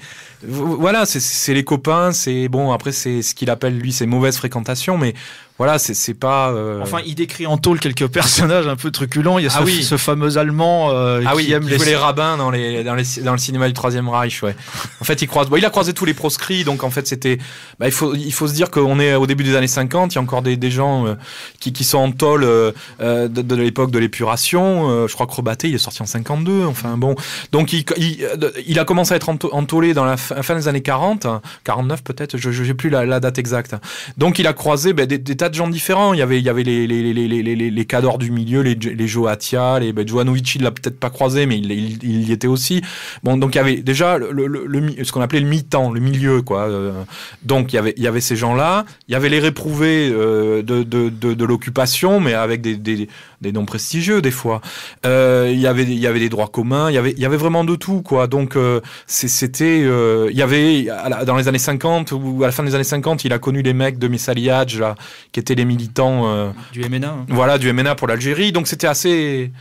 les copains, c'est bon, après c'est ce qu'il appelle lui ses mauvaises fréquentations, mais voilà, c'est pas... Enfin, il décrit en tôle quelques personnages un peu truculents. Il y a ce fameux Allemand qui aime les rabbins dans le cinéma du Troisième Reich. Ouais. En fait, il a croisé tous les proscrits, donc en fait, c'était... il faut se dire qu'on est au début des années 50, il y a encore des gens qui sont en tôle de l'époque de l'épuration. Je crois que Rebatté, il est sorti en 52, enfin bon. Donc il a commencé à être entôlé dans la fin des années 40, 49 peut-être, je n'ai plus la date exacte. Donc il a croisé des tas de gens différents. Il y avait les cadors du milieu, les Joatia, Jovanovici, il l'a peut-être pas croisé, mais il y était aussi. Bon, donc il y avait déjà ce qu'on appelait le mi-temps, le milieu, quoi. Donc il y avait ces gens-là. Il y avait les réprouvés de l'occupation, mais avec des noms prestigieux des fois. Il y avait des droits communs. Il y avait vraiment de tout, quoi. Donc c'était il y avait dans les années 50 ou à la fin des années 50, il a connu les mecs de Messaliadj là, qui étaient les militants du MNA. Hein. Voilà, du MNA pour l'Algérie. Donc c'était assez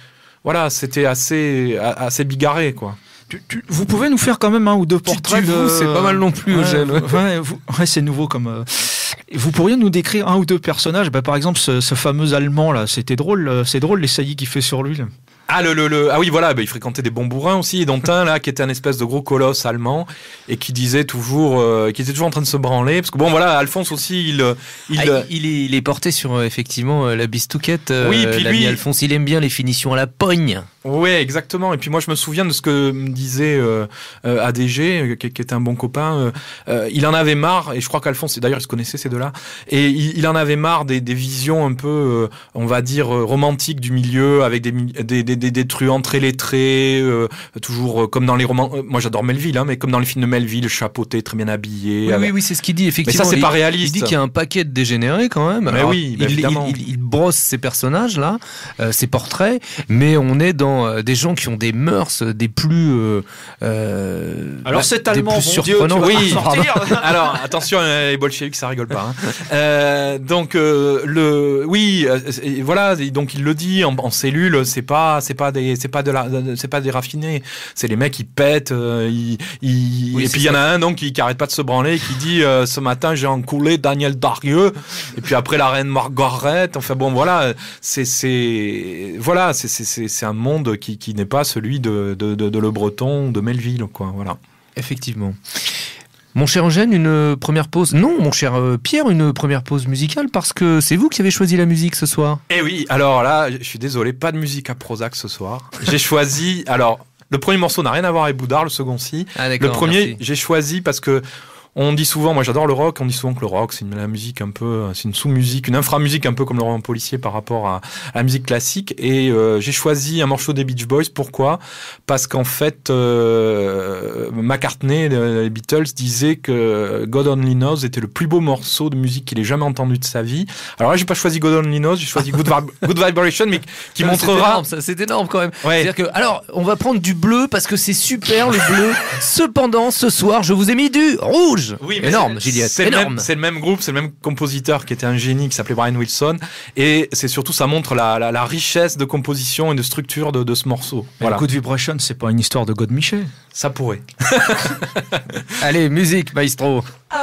bigarré, quoi. Vous pouvez nous faire quand même un ou deux portraits c'est pas mal non plus, Eugène. Ouais, c'est nouveau comme. Vous pourriez nous décrire un ou deux personnages, par exemple ce fameux Allemand là, c'était drôle, c'est drôle les saillies qu'il fait sur lui là. Ah oui voilà, il fréquentait des bons bourrins aussi, dont un là qui était un espèce de gros colosse allemand et qui disait toujours qui était toujours en train de se branler parce que bon voilà, Alphonse aussi il est porté sur effectivement la bistouquette. Oui, puis lui Alphonse, il aime bien les finitions à la pogne. Oui, exactement. Et puis moi, je me souviens de ce que me disait ADG, qui était un bon copain. Il en avait marre, et je crois qu'Alphonse, d'ailleurs, ils se connaissaient ces deux-là, et il en avait marre des visions un peu, on va dire, romantiques du milieu, avec des truands très lettrés, toujours comme dans les romans. Moi, j'adore Melville, hein, mais comme dans les films de Melville, chapeauté, très bien habillé. Oui, c'est ce qu'il dit, effectivement. Mais ça, c'est pas réaliste. Il dit qu'il y a un paquet de dégénérés quand même. Mais alors, oui, évidemment. Il brosse ces personnages-là, ces portraits, mais on est dans des gens qui ont des mœurs des plus alors cet Allemand, des plus surprenants. Oui. Alors attention, les bolcheviks ça rigole pas. Hein. Donc voilà, donc il le dit en cellule, c'est pas des raffinés, c'est les mecs qui pètent, et puis il y en a un donc qui arrête pas de se branler, et qui dit ce matin j'ai encoulé Daniel Darieux, et puis après la reine Margaret. Enfin bon voilà, c'est un monde qui n'est pas celui de Le Breton, de Melville, quoi. Voilà. Effectivement. Mon cher Eugène, une première pause. Non, mon cher Pierre, une première pause musicale parce que c'est vous qui avez choisi la musique ce soir. Eh oui, alors là, je suis désolé, pas de musique à Prozac ce soir. J'ai choisi. Alors, le premier morceau n'a rien à voir avec Boudard, le second si. Ah, d'accord, le premier, merci. j'ai choisi parce que. On dit souvent, moi j'adore le rock, on dit souvent que le rock c'est la musique un peu, c'est une sous-musique, une infra-musique un peu comme le roman policier par rapport à la musique classique, et j'ai choisi un morceau des Beach Boys. Pourquoi ? Parce qu'en fait McCartney, les Beatles, disait que God Only Knows était le plus beau morceau de musique qu'il ait jamais entendu de sa vie. Alors là j'ai pas choisi God Only Knows, j'ai choisi Good Vibration, mais qui montrera... C'est énorme quand même. Ouais. C'est-à-dire que, alors on va prendre du bleu parce que c'est super le bleu. Cependant ce soir je vous ai mis du rouge. Oui, mais énorme, Juliette. C'est le même groupe, c'est le même compositeur qui était un génie, qui s'appelait Brian Wilson, et c'est surtout, ça montre la richesse de composition et de structure de ce morceau. Voilà. Good Vibration, c'est pas une histoire de God Miché. Ça pourrait. Allez, musique, maestro.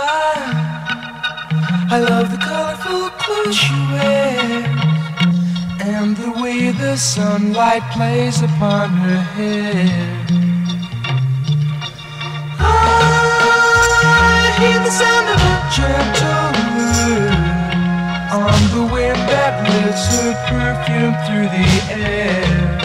I love the colorful clothes she wears and the way the sunlight plays upon her hair. I hear the sound of a gentle wind on the wind that lifts her perfume through the air.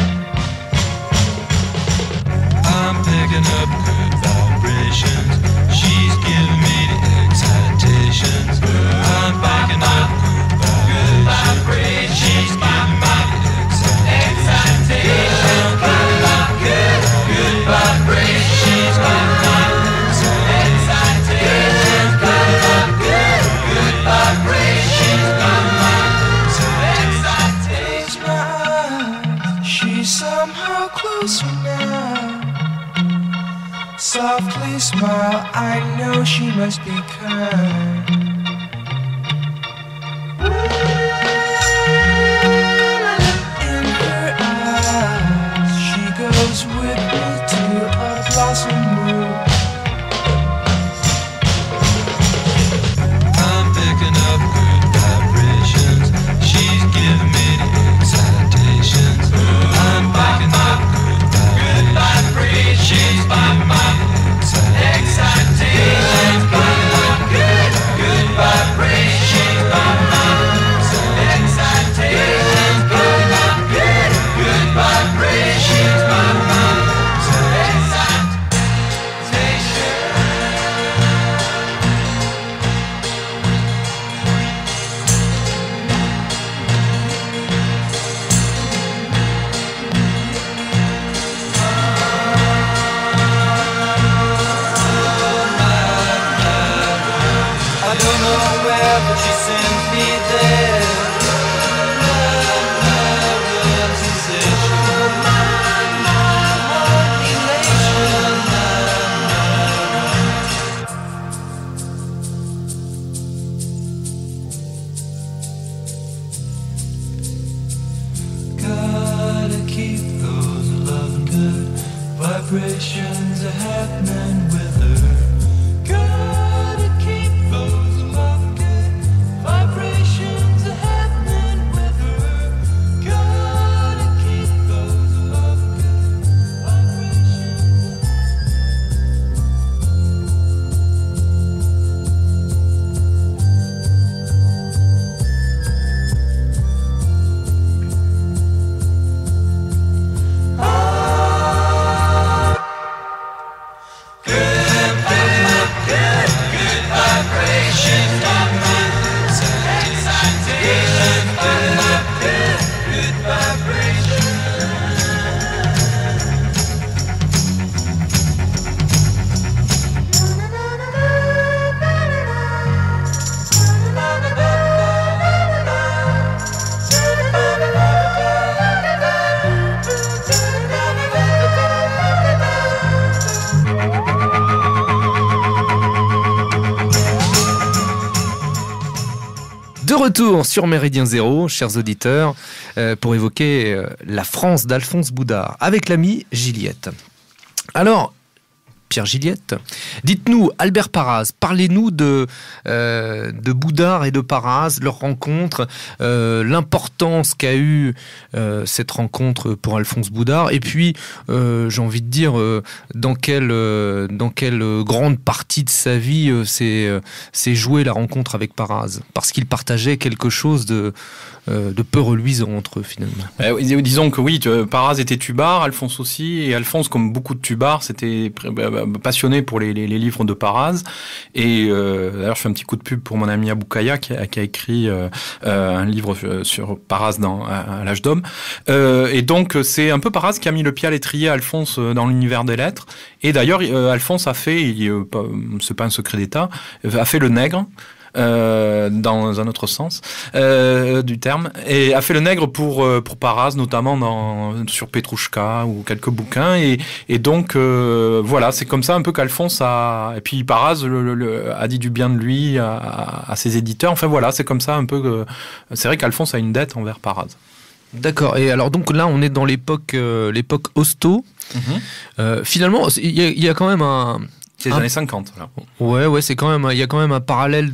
I'm picking up good vibrations. She's giving me the excitations. I'm picking up good vibrations. She's giving me the excitations. Good vibrations. She's giving me somehow closer now. Softly smile, I know she must be kind. In her eyes, she goes with me to a blossom room. I'm picking up good vibrations. She's giving me the excitations. I'm picking up good vibrations. She's giving me the excitations. Good De retour sur Méridien Zéro, chers auditeurs, pour évoquer la France d'Alphonse Boudard, avec l'ami Gilliette. Alors, Pierre Gilliette, dites-nous, Albert Parraz, parlez-nous de Boudard et de Parraz, leur rencontre, l'importance qu'a eu cette rencontre pour Alphonse Boudard, et puis, j'ai envie de dire, dans quelle grande partie de sa vie s'est jouée la rencontre avec Parraz, parce qu'ils partageaient quelque chose de peu reluisant entre eux, finalement. Disons que oui, Parraz était tubard, Alphonse aussi, et Alphonse, comme beaucoup de tubards, c'était passionné pour les livres de Parraz. Et d'ailleurs, je fais un petit coup de pub pour mon ami Aboukaya qui a écrit un livre sur Parraz à l'âge d'homme. Et donc, c'est un peu Parraz qui a mis le pied à l'étrier à Alphonse dans l'univers des lettres. Et d'ailleurs, Alphonse a fait, c'est pas un secret d'État, a fait le Nègre. Dans un autre sens du terme, et a fait le Nègre pour Parraz, notamment sur Petrouchka ou quelques bouquins, et donc voilà, c'est comme ça un peu qu'Alphonse et puis Parraz a dit du bien de lui à ses éditeurs. Enfin voilà, c'est comme ça un peu c'est vrai qu'Alphonse a une dette envers Parraz. D'accord. Et alors donc là, on est dans l'époque Hosto. Finalement, il y a quand même c'est les années 50. Là. Ouais, c'est quand même, il y a quand même un parallèle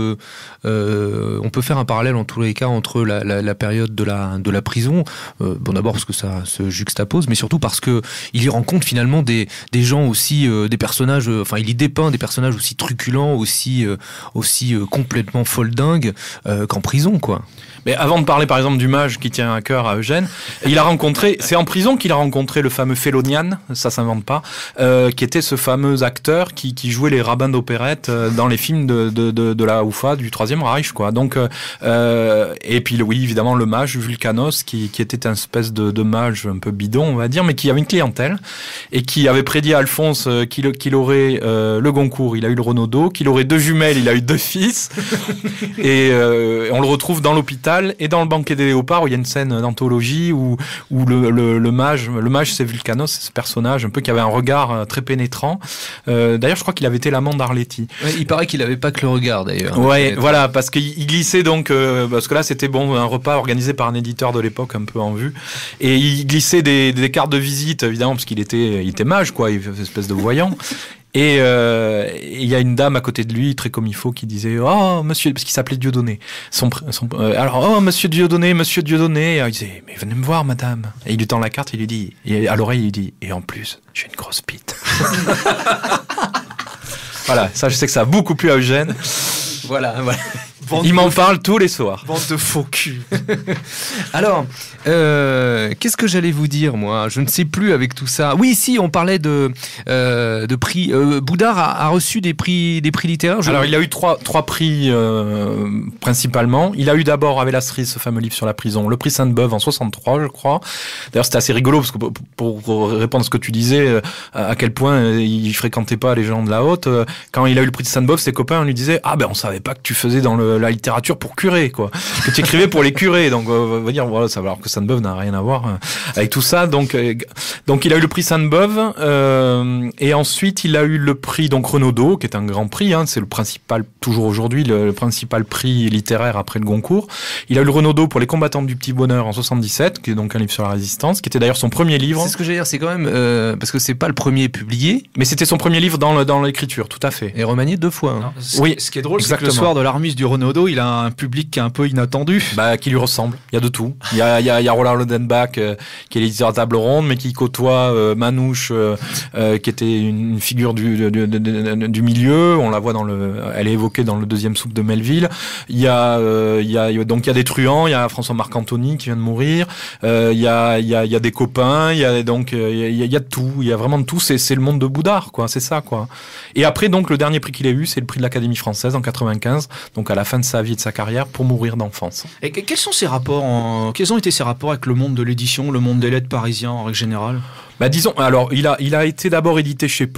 on peut faire un parallèle en tous les cas entre la période de la prison. Bon, d'abord parce que ça se juxtapose, mais surtout parce que il y rencontre finalement des gens aussi, des personnages. Enfin, il y dépeint des personnages aussi truculents, aussi complètement foldingues qu'en prison, quoi. Mais avant de parler par exemple du mage qui tient à cœur à Eugène, c'est en prison qu'il a rencontré le fameux Félonian, ça s'invente pas, qui était ce fameux acteur qui jouait les rabbins d'opérette dans les films de la Oufa du Troisième Reich, quoi. Donc et puis oui, évidemment le mage Vulcanos qui était un espèce de mage un peu bidon, on va dire, mais qui avait une clientèle et qui avait prédit à Alphonse qu'il aurait le Goncourt, il a eu le Renaudot, qu'il aurait 2 jumelles, il a eu 2 fils, et on le retrouve dans l'hôpital et dans le banquet des léopards où il y a une scène d'anthologie où le mage c'est Vulcanos, c'est ce personnage un peu qui avait un regard très pénétrant. D'ailleurs, je crois qu'il avait été l'amant d'Arletty. Ouais, il paraît qu'il avait pas que le regard d'ailleurs. Ouais, voilà, parce qu'il glissait donc parce que là c'était un repas organisé par un éditeur de l'époque un peu en vue, et il glissait des cartes de visite évidemment parce qu'il était mage, quoi, il fait une espèce de voyant. Et il y a une dame à côté de lui, très comme il faut, qui disait « Oh, monsieur », parce qu'il s'appelait Dieudonné. Alors « Oh, monsieur Dieudonné », et il disait « Mais venez me voir, madame ». Et il lui tend la carte, il lui dit, et à l'oreille, il lui dit « Et en plus, j'ai une grosse bite ». Voilà, ça, je sais que ça a beaucoup plu à Eugène. Voilà. Il m'en parle tous les soirs. Bande de faux cul. Alors, qu'est-ce que j'allais vous dire, moi ? Je ne sais plus avec tout ça. Oui, si, on parlait de prix. Boudard a reçu des prix littéraires. Alors, il a eu trois prix principalement. Il a eu d'abord, avec la cerise, ce fameux livre sur la prison, le prix Sainte-Beuve en 63, je crois. D'ailleurs, c'était assez rigolo, parce que pour répondre à ce que tu disais, à quel point il fréquentait pas les gens de la haute, quand il a eu le prix de Sainte-Beuve, ses copains lui disaient « Ah ben, on savait pas que tu faisais dans la littérature pour curés, quoi. Que tu écrivais pour les curés. » Donc, on va dire, voilà, ça va, alors que Sainte-Beuve n'a rien à voir avec tout ça. Donc, il a eu le prix Sainte-Beuve, et ensuite, il a eu le prix, donc, Renaudot, qui est un grand prix, hein, c'est le principal, toujours aujourd'hui, le principal prix littéraire après le Goncourt. Il a eu le Renaudot pour Les combattants du petit bonheur en 77, qui est donc un livre sur la résistance, qui était d'ailleurs son premier livre. C'est ce que j'allais dire, c'est quand même, parce que c'est pas le premier publié. Mais c'était son premier livre dans l'écriture, tout à fait. Et remanié 2 fois. Hein. Oui, ce qui est drôle, c'est que le soir de l'Armise du Renaudot, il a un public qui est un peu inattendu. Qui lui ressemble. Il y a de tout. Il y a Roland Lodenbach, qui est l'éditeur à table ronde, mais qui côtoie Manouche, qui était une figure du milieu. On la voit elle est évoquée dans le 2e soupe de Melville. Il y a des truands. Il y a François-Marc Antony qui vient de mourir. Il y a des copains. Il y a de tout. Il y a vraiment de tout. C'est le monde de Boudard, quoi. C'est ça, quoi. Et après, donc, le dernier prix qu'il a eu, c'est le prix de l'Académie française en 95. Donc, à la fin de sa vie et de sa carrière, pour mourir d'enfance. Et quels sont ses rapports quels ont été ses rapports avec le monde de l'édition, le monde des lettres parisien en règle générale ? Disons, alors il a été d'abord édité chez Plomb,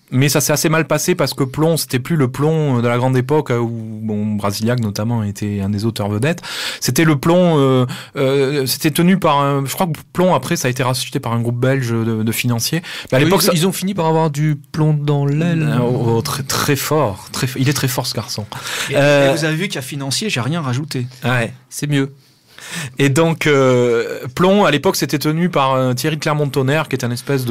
Mais ça s'est assez mal passé parce que Plon, c'était plus le Plon de la grande époque où Brasiliac notamment était un des auteurs vedettes. C'était le Plon, c'était tenu par je crois que Plon après ça a été racheté par un groupe belge de financiers. Mais à l'époque, ils ont fini par avoir du plomb dans l'aile. très, très fort, il est très fort ce garçon. Et vous avez vu qu'à financier, j'ai rien rajouté. Ouais. C'est mieux. Et donc, Plon, à l'époque, c'était tenu par Thierry de Clermont-Tonnerre, qui est un espèce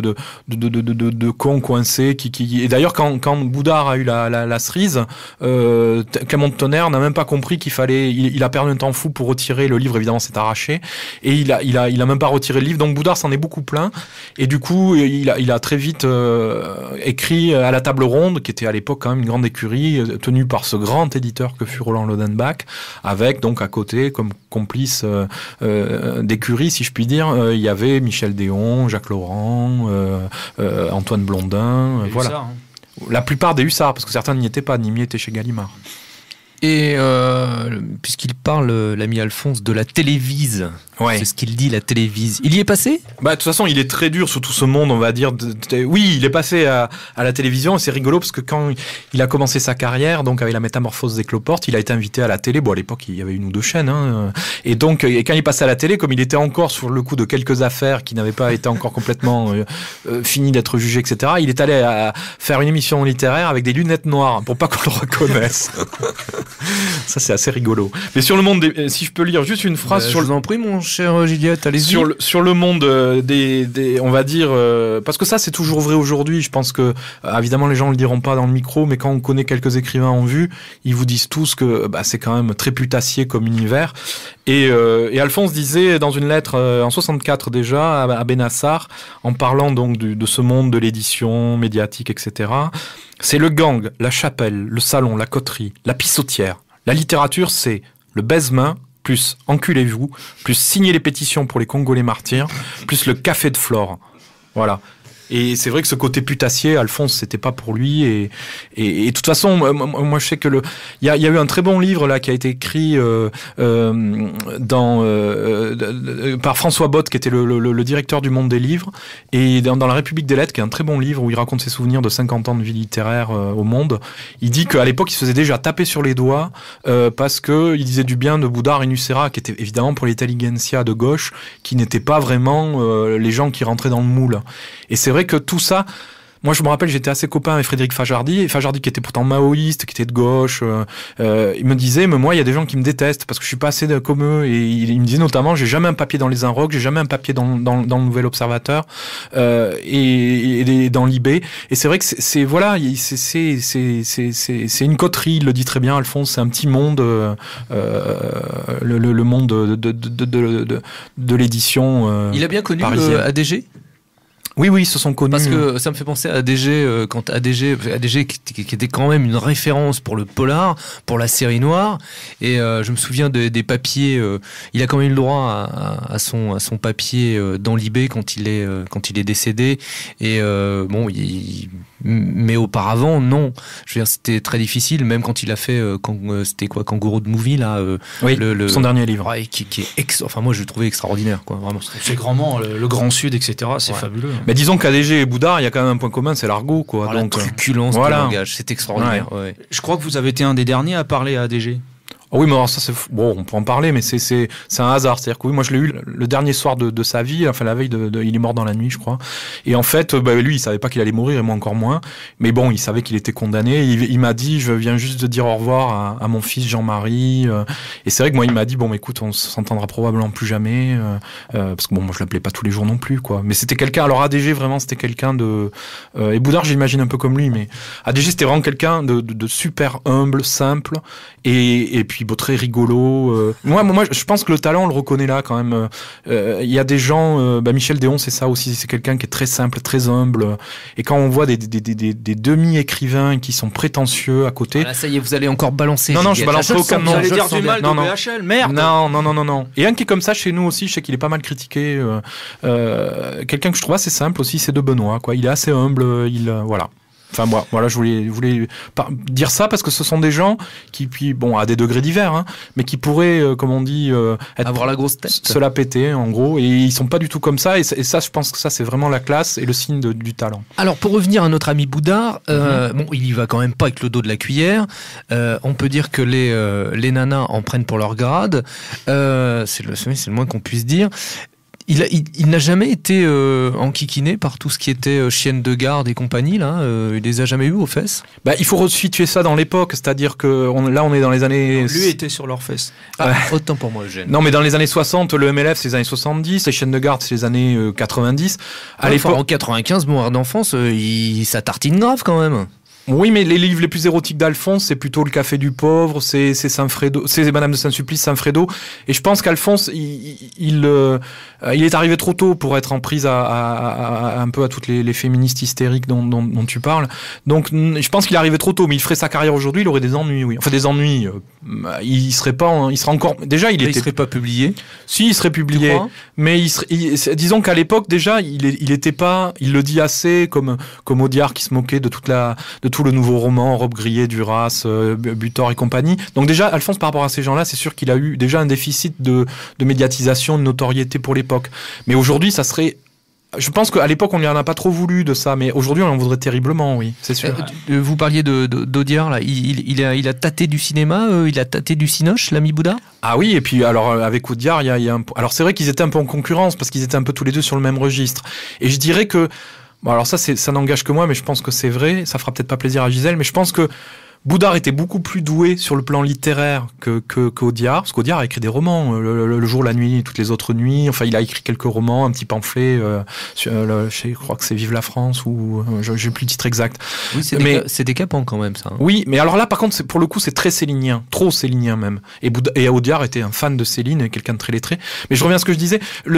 de con coincé. Et d'ailleurs, quand Boudard a eu la cerise, Clermont-Tonnerre n'a même pas compris qu'il fallait. Il a perdu un temps fou pour retirer le livre. Évidemment, c'est arraché. Et il a même pas retiré le livre. Donc Boudard s'en est beaucoup plaint. Et du coup, il a très vite écrit à la Table Ronde, qui était à l'époque quand même une grande écurie tenue par ce grand éditeur que fut Roland Lodenbach, avec donc à côté comme complice d'écurie, si je puis dire, il y avait Michel Déon, Jacques Laurent, Antoine Blondin, voilà. Ça, hein. La plupart des hussards, parce que certains n'y étaient pas, Nimier était chez Gallimard. Et puisqu'il parle, l'ami Alphonse, de la télévise, Ouais. c'est ce qu'il dit, la télévise. Il y est passé ? Bah, de toute façon, il est très dur sur tout ce monde, on va dire. Oui, il est passé à la télévision, et c'est rigolo parce que quand il a commencé sa carrière, donc avec la métamorphose des cloportes, il a été invité à la télé. Bon, à l'époque, il y avait une ou deux chaînes, hein. Et donc, quand il est passé à la télé, comme il était encore sur le coup de quelques affaires qui n'avaient pas été encore complètement finies d'être jugées, etc., il est allé à faire une émission littéraire avec des lunettes noires pour pas qu'on le reconnaisse. Ça, c'est assez rigolo. Mais sur le monde des... Si je peux lire juste une phrase sur Je vous en prie, mon cher Gilliatt, allez-y. sur le monde des on va dire parce que ça c'est toujours vrai aujourd'hui. Je pense que évidemment les gens le diront pas dans le micro, mais quand on connaît quelques écrivains en vue, ils vous disent tous que c'est quand même très putassier comme univers. Et Alphonse disait dans une lettre en 64 déjà à Benassar, en parlant donc de ce monde de l'édition médiatique, etc. C'est le gang, la chapelle, le salon, la coterie, la pissotière. La littérature, c'est le baise-main, plus enculez-vous, plus signer les pétitions pour les Congolais martyrs, plus le café de Flore. Voilà. Et c'est vrai que ce côté putassier, Alphonse, c'était pas pour lui. Et de toute façon, moi, je sais que il y a eu un très bon livre là qui a été écrit par François Bott, qui était le directeur du Monde des livres, et dans La République des lettres, qui est un très bon livre où il raconte ses souvenirs de 50 ans de vie littéraire au Monde. Il dit qu'à l'époque, il se faisait déjà taper sur les doigts parce que il disait du bien de Boudard et Nucera, qui était évidemment pour l'intelligentsia de gauche, qui n'étaient pas vraiment les gens qui rentraient dans le moule. Et c'est vrai que tout ça, moi je me rappelle, j'étais assez copain avec Frédéric Fajardi, et Fajardi qui était pourtant maoïste, qui était de gauche, il me disait, mais moi il y a des gens qui me détestent parce que je suis pas assez comme eux, et il me disait notamment, j'ai jamais un papier dans les Inrocks, j'ai jamais un papier dans le Nouvel Observateur, et dans l'IB, et c'est vrai que c'est voilà, c'est une coterie, il le dit très bien Alphonse, c'est un petit monde, le monde de l'édition Il a bien connu parisienne. ADG ? Oui, ils se sont connus. Parce que ça me fait penser à ADG, quand ADG qui était quand même une référence pour le polar, pour la série noire. Et je me souviens des papiers. Il a quand même eu le droit à son papier dans l'IB quand il est décédé. Et mais auparavant, non. Je veux dire, c'était très difficile, même quand il a fait c'était quoi, Kangourou de Movie là. Oui, son dernier livre. Ouais, qui est enfin moi je le trouvais extraordinaire, quoi, vraiment. C'est grandement le Grand Sud, etc. C'est fabuleux. Mais disons qu'ADG et Boudard, il y a quand même un point commun, c'est l'argot, quoi. La Donc, truculence du langage, c'est extraordinaire. Ouais. Je crois que vous avez été un des derniers à parler à ADG. Oh oui, mais alors ça, c'est bon, on peut en parler, mais c'est un hasard. C'est-à-dire que oui, moi je l'ai eu le dernier soir de sa vie, enfin la veille il est mort dans la nuit, je crois. Et en fait, lui, il savait pas qu'il allait mourir, et moi encore moins. Mais bon, il savait qu'il était condamné. Il m'a dit, je viens juste de dire au revoir à mon fils Jean-Marie. Et c'est vrai que moi, il m'a dit, bon, écoute, on s'entendra probablement plus jamais, parce que bon, moi je l'appelais pas tous les jours non plus, quoi. Mais c'était quelqu'un. Alors ADG, vraiment, c'était quelqu'un de. Et Boudard, j'imagine un peu comme lui, mais ADG, c'était vraiment quelqu'un de super humble, simple, et puis très rigolo. Moi, je pense que le talent, on le reconnaît là quand même. Il y a des gens, Michel Déon, c'est ça aussi, c'est quelqu'un qui est très simple, très humble. Et quand on voit des demi-écrivains qui sont prétentieux à côté. Là, ça y est, vous allez encore balancer. Non, je balancerai aucun nom. Vous allez dire du mal de BHL, merde. Non. Et un qui est comme ça chez nous aussi, je sais qu'il est pas mal critiqué. Quelqu'un que je trouve assez simple aussi, c'est de Benoît, quoi. Il est assez humble, voilà. Enfin, voilà, je voulais dire ça parce que ce sont des gens qui, puis, bon, à des degrés divers, hein, mais qui pourraient, comme on dit, avoir la grosse tête. Se la péter, en gros. Et ils sont pas du tout comme ça. Et ça, je pense que ça, c'est vraiment la classe et le signe du talent. Alors, pour revenir à notre ami Boudard, bon, il y va quand même pas avec le dos de la cuillère. On peut dire que les nanas en prennent pour leur grade. C'est le moins qu'on puisse dire. Il n'a jamais été enquiquiné par tout ce qui était chienne de garde et compagnie, là. Il les a jamais eu aux fesses. Bah, il faut resituer ça dans l'époque, c'est-à-dire que là, on est dans les années. Lui était sur leurs fesses. Autant pour moi, Eugène. Non, mais dans les années 60, le MLF, c'est les années 70, les chaînes de garde, c'est les années 90. À l'époque, en 95, Mon art d'enfance, ça tartine grave quand même. Oui, mais les livres les plus érotiques d'Alphonse, c'est plutôt Le Café du Pauvre, c'est Saint-Fredo, c'est Madame de Saint-Sulpice, Saint-Fredo. Et je pense qu'Alphonse, il est arrivé trop tôt pour être en prise à un peu à toutes les féministes hystériques dont tu parles. Donc, je pense qu'il est arrivé trop tôt, mais il ferait sa carrière aujourd'hui, il aurait des ennuis, oui. Enfin, des ennuis. Il serait encore. Déjà, il serait pas publié. Si, il serait publié. Mais disons qu'à l'époque, déjà, il était pas. Il le dit assez, comme Audiard qui se moquait de tout le nouveau roman, Robe grillée, Duras, Butor et compagnie. Donc déjà, Alphonse, par rapport à ces gens-là, c'est sûr qu'il a eu déjà un déficit de médiatisation, de notoriété pour l'époque. Mais aujourd'hui, ça serait... Je pense qu'à l'époque, on n'y en a pas trop voulu de ça, mais aujourd'hui, on en voudrait terriblement, oui, c'est sûr. Vous parliez d'Audiard, là. Il a tâté du cinéma, il a tâté du cinoche, l'ami Boudard. Ah oui, et puis alors avec Audiard, il y a un... Alors c'est vrai qu'ils étaient un peu en concurrence, parce qu'ils étaient un peu tous les deux sur le même registre. Et je dirais que... Bon, alors ça n'engage que moi, mais je pense que c'est vrai. Ça fera peut-être pas plaisir à Gisèle, mais je pense que Boudard était beaucoup plus doué sur le plan littéraire qu'Audiard, parce qu'Audiard a écrit des romans, le jour, la nuit, toutes les autres nuits. Enfin, il a écrit quelques romans, un petit pamphlet. Je crois que c'est Vive la France ou j'ai plus le titre exact. Oui, c'est décapant quand même ça. Hein. Oui, mais alors là, par contre, pour le coup, c'est très célinien, trop célinien même. Et Audiard était un fan de Céline, quelqu'un de très lettré. Mais je reviens à ce que je disais.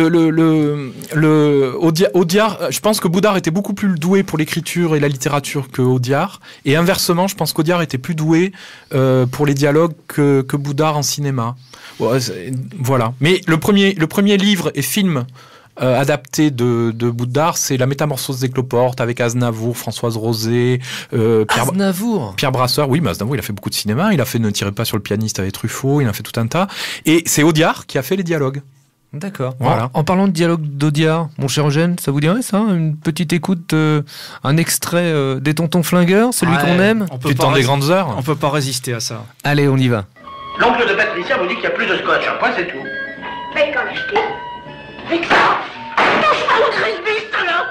Audiard, je pense que Boudard était beaucoup plus doué pour l'écriture et la littérature que Audiard. Et inversement, je pense qu'Audiard était plus doué pour les dialogues que Boudard en cinéma. Voilà. Mais le premier livre et film adapté de Boudard, c'est La Métamorphose des cloportes avec Aznavour, Françoise Rosé, Pierre Brasseur. Oui, mais Aznavour, il a fait beaucoup de cinéma. Il a fait Ne tirez pas sur le pianiste avec Truffaut. Il a fait tout un tas. Et c'est Audiard qui a fait les dialogues. D'accord. Voilà. En parlant de dialogue d'Audiard, mon cher Eugène, ça vous dirait ça? Une petite écoute, un extrait des Tontons Flingueurs, celui qu'on aime? Du temps des grandes heures. On peut pas résister à ça. Allez, on y va. L'oncle de Patricia vous dit qu'il y a plus de scotch, un point c'est tout. Mais qu'en acheter? Avec ça? Touche pas au Grisby, salope!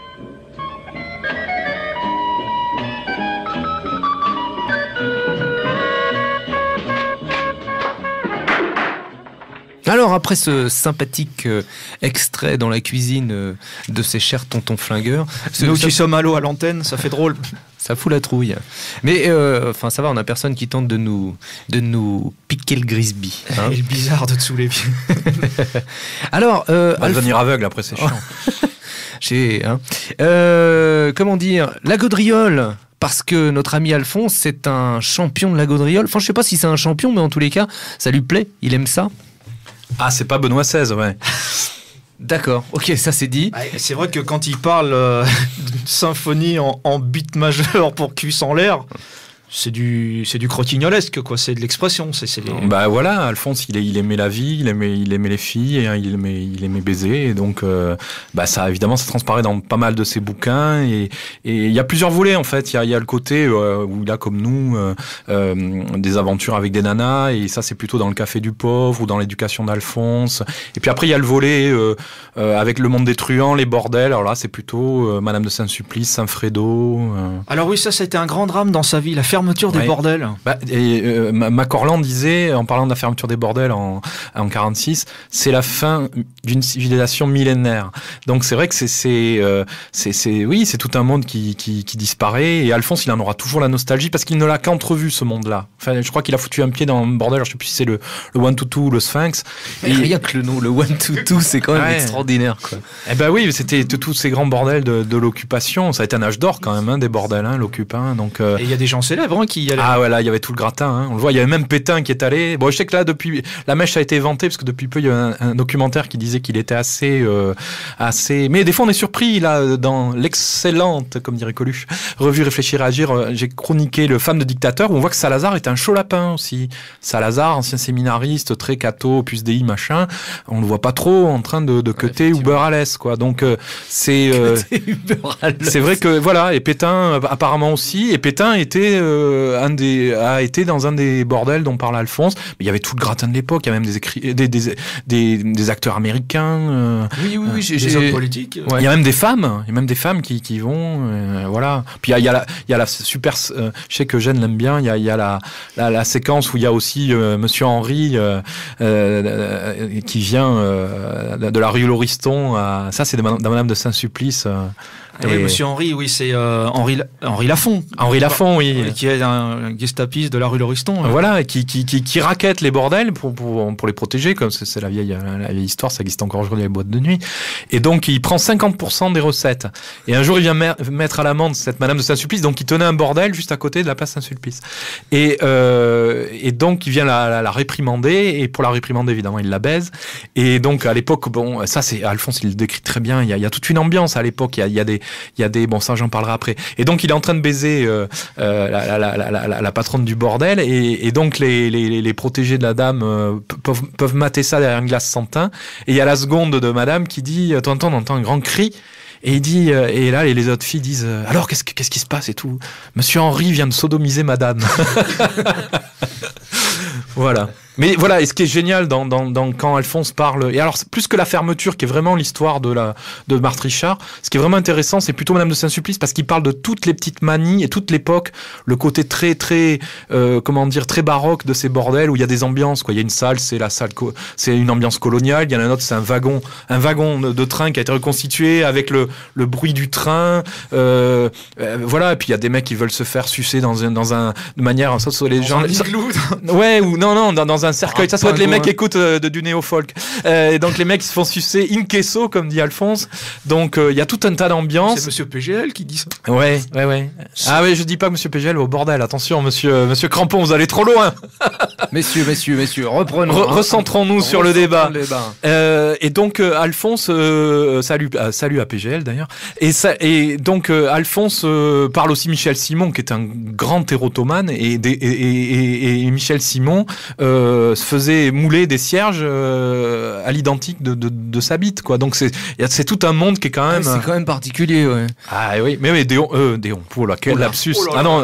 Alors, après ce sympathique extrait dans la cuisine de ces chers tontons flingueurs... Nous qui sommes à l'eau à l'antenne, ça fait drôle. Ça fout la trouille. Mais ça va, on n'a personne qui tente de nous piquer le Grisby. Hein. Il est bizarre de dessous les pieds. Alors... devenir aveugle après, c'est chiant. Comment dire, la gaudriole. Parce que notre ami Alphonse, c'est un champion de la gaudriole. Enfin, je sais pas si c'est un champion, mais en tous les cas, ça lui plaît. Il aime ça. Ah, c'est pas Benoît XVI, ouais. D'accord, ok, ça c'est dit. C'est vrai que quand il parle d'une symphonie en beat majeur pour cuisse en l'air, c'est du croquignolesque, quoi. C'est de l'expression. Bah voilà, Alphonse, il aimait la vie, il aimait les filles, et il aimait baiser, et donc ça évidemment ça transparaît dans pas mal de ses bouquins, et il y a plusieurs volets en fait. Il y a le côté où il a comme nous des aventures avec des nanas, et ça c'est plutôt dans Le Café du Pauvre ou dans L'éducation d'Alphonse. Et puis après il y a le volet avec Le Monde des truands, les bordels. Alors là c'est plutôt Madame de Saint-Sulpice, Saint-Fredo. Alors oui, ça a été un grand drame dans sa vie, la fermeture des bordels. Macorlan disait, en parlant de la fermeture des bordels en 46, c'est la fin d'une civilisation millénaire. Donc c'est vrai que c'est tout un monde qui disparaît, et Alphonse il en aura toujours la nostalgie parce qu'il ne l'a qu'entrevu ce monde-là. Enfin, je crois qu'il a foutu un pied dans le bordel. Alors, je sais plus si c'est le 1-2-2, le Sphinx. Et rien que le nom, le 1-2-2, c'est quand même extraordinaire, quoi. Eh ben oui, c'était tous ces grands bordels de l'occupation. Ça a été un âge d'or quand même, des bordels, l'occupant. Donc et il y a des gens célèbres vraiment qui y allait. Ah ouais, là, il y avait tout le gratin, hein. On le voit, il y avait même Pétain qui est allé. Bon, je sais que là, depuis, la mèche a été éventée, parce que depuis peu, il y a un documentaire qui disait qu'il était assez... Mais des fois, on est surpris, là, dans l'excellente, comme dirait Coluche, revue Réfléchir et Agir, j'ai chroniqué Le Femme de dictateur, où on voit que Salazar est un chaud lapin aussi. Salazar, ancien séminariste, très catho, Opus Dei, machin, on le voit pas trop en train de cutter Uber à l'aise, quoi. Donc, c'est vrai que, voilà, et Pétain, apparemment aussi, et Pétain était, a été dans un des bordels dont parle Alphonse, mais il y avait tout le gratin de l'époque, il y a même des acteurs américains. Oui, des hommes politiques. Ouais. Il y a même des femmes, qui vont, voilà. Puis il y a la super, je sais que Eugène l'aime bien, il y a la séquence où il y a aussi Monsieur Henri qui vient de la rue Lauriston. Ça, c'est de Madame de Saint-Sulpice. Oui, Monsieur Henri, oui, c'est Henri Lafont. Henri Lafont, oui. Qui est un gestapiste de la rue Lauriston. Voilà, et qui raquette les bordels pour les protéger, comme c'est la vieille histoire, ça existe encore aujourd'hui les boîtes de nuit. Et donc, il prend 50% des recettes. Et un jour, il vient mettre à l'amende cette Madame de Saint-Sulpice, donc il tenait un bordel juste à côté de la place Saint-Sulpice. Et donc, il vient la réprimander, et pour la réprimander, évidemment, il la baise. Et donc, à l'époque, bon, ça, c'est Alphonse, il le décrit très bien, il y a toute une ambiance à l'époque, il y a des bon, ça j'en parlerai après. Et donc il est en train de baiser la patronne du bordel, et donc les protégés de la dame peuvent mater ça derrière une glace sans teint. Et il y a la seconde de madame qui dit, on entend un grand cri, et il dit, et là les autres filles disent, alors qu'est-ce qui se passe et tout. Monsieur Henri vient de sodomiser madame. Voilà. Mais voilà, et ce qui est génial quand Alphonse parle, et alors plus que la fermeture qui est vraiment l'histoire de Marthe Richard, ce qui est vraiment intéressant, c'est plutôt Madame de Saint-Sulpice, parce qu'il parle de toutes les petites manies et toute l'époque, le côté très très très baroque de ces bordels où il y a des ambiances, quoi. Il y a une salle, c'est une ambiance coloniale, il y en a un autre, c'est un wagon de train qui a été reconstitué avec le bruit du train, voilà, et puis il y a des mecs qui veulent se faire sucer dans de manière, ça soit les gens, ouais, ou non, dans un cercueil, ça doit être les mecs qui écoutent du néo-folk. Et donc les mecs se font sucer in queso, comme dit Alphonse. Donc il y a tout un tas d'ambiances. C'est Monsieur PGL qui dit ça. Ouais. Ah ouais, je dis pas Monsieur PGL au bordel. Attention, Monsieur Crampon, vous allez trop loin. Messieurs, reprenons. Recentrons-nous sur le débat. Et donc Alphonse, salut à PGL d'ailleurs. Et donc Alphonse parle aussi Michel Simon, qui est un grand érotomane, et Michel Simon se faisait mouler des cierges à l'identique de sa bite, quoi. Donc c'est tout un monde qui est quand même... c'est quand même particulier, ouais. Ah oui, mais Déon, oh là, quel lapsus.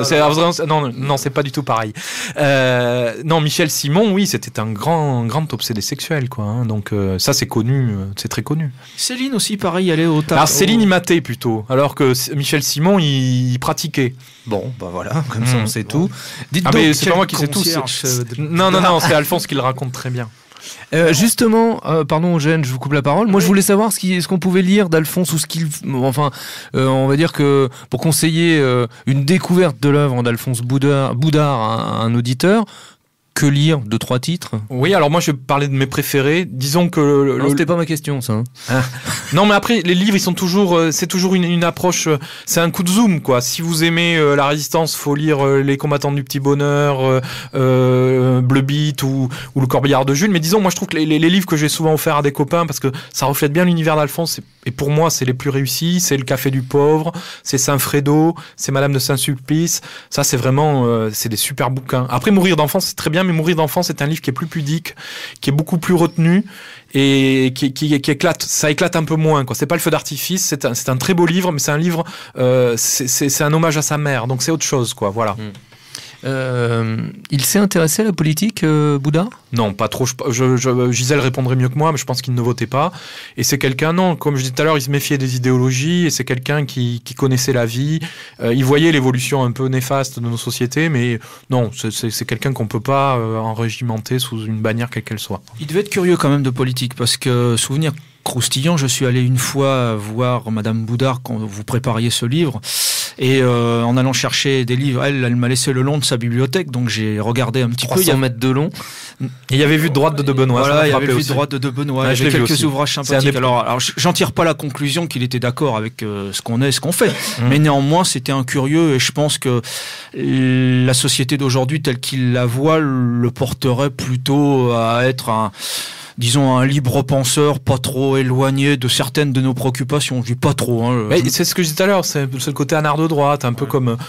Non, c'est pas du tout pareil. Non, Michel Simon, oui, c'était un grand obsédé sexuel, quoi. Hein. Donc ça, c'est connu, c'est très connu. Céline aussi, pareil, elle est au Alors Céline, il matait plutôt, alors que Michel Simon, il pratiquait. Bon, bah voilà, comme ça on sait tout. Dites donc, mais c'est pas moi qui sais tout. Non, c'est Alphonse qui le raconte très bien. Justement, pardon Eugène, je vous coupe la parole. Moi, je voulais savoir ce qu'on pouvait lire d'Alphonse, ou on va dire que pour conseiller une découverte de l'œuvre d'Alphonse Boudard à un auditeur. Que lire? 2-3 titres? Oui, alors moi je vais parler de mes préférés. Disons que non, c'était pas ma question, ça. Hein. Non, mais après les livres, ils sont toujours, c'est toujours une approche. C'est un coup de zoom, quoi. Si vous aimez la Résistance, faut lire Les Combattants du Petit Bonheur, Bleu Beat ou Le Corbillard de Jules. Mais disons, moi je trouve que les livres que j'ai souvent offerts à des copains, parce que ça reflète bien l'univers d'Alphonse, et pour moi c'est les plus réussis. C'est Le Café du Pauvre, c'est Saint-Fredo, c'est Madame de Saint-Sulpice. Ça, c'est vraiment, c'est des super bouquins. Après, Mourir d'enfance, c'est très bien. Mais Mourir d'enfant, c'est un livre qui est plus pudique, qui est beaucoup plus retenu et qui éclate. Ça éclate un peu moins, quoi. C'est pas le feu d'artifice. C'est un très beau livre, mais c'est un livre. C'est un hommage à sa mère, donc c'est autre chose, quoi. Voilà. Il s'est intéressé à la politique, Boudard? Non, pas trop. Gisèle répondrait mieux que moi, mais je pense qu'il ne votait pas. Et c'est quelqu'un, non, comme je disais tout à l'heure, il se méfiait des idéologies, et c'est quelqu'un qui connaissait la vie. Il voyait l'évolution un peu néfaste de nos sociétés, mais non, c'est quelqu'un qu'on peut pas enrégimenter sous une bannière quelle qu'elle soit. Il devait être curieux quand même de politique, parce que souvenir croustillant. Je suis allé une fois voir Madame Boudard quand vous prépariez ce livre. Et en allant chercher des livres, elle m'a laissé le long de sa bibliothèque, donc j'ai regardé un petit peu. 300 mètres de long. Et il y avait Vue de droite de De Benoît. Voilà, il y avait Vue aussi. de droite de De Benoît. Ouais, Il je y l'ai avait vu quelques aussi. ouvrages sympathiques. Alors, j'en tire pas la conclusion qu'il était d'accord avec ce qu'on est, ce qu'on fait. Mais néanmoins, c'était un curieux, et je pense que la société d'aujourd'hui, telle qu'il la voit, le porterait plutôt à être disons un libre penseur, pas trop éloigné de certaines de nos préoccupations. Je dis pas trop. Hein. Mais c'est ce que je disais tout à l'heure, c'est le côté anard de droite, un peu comme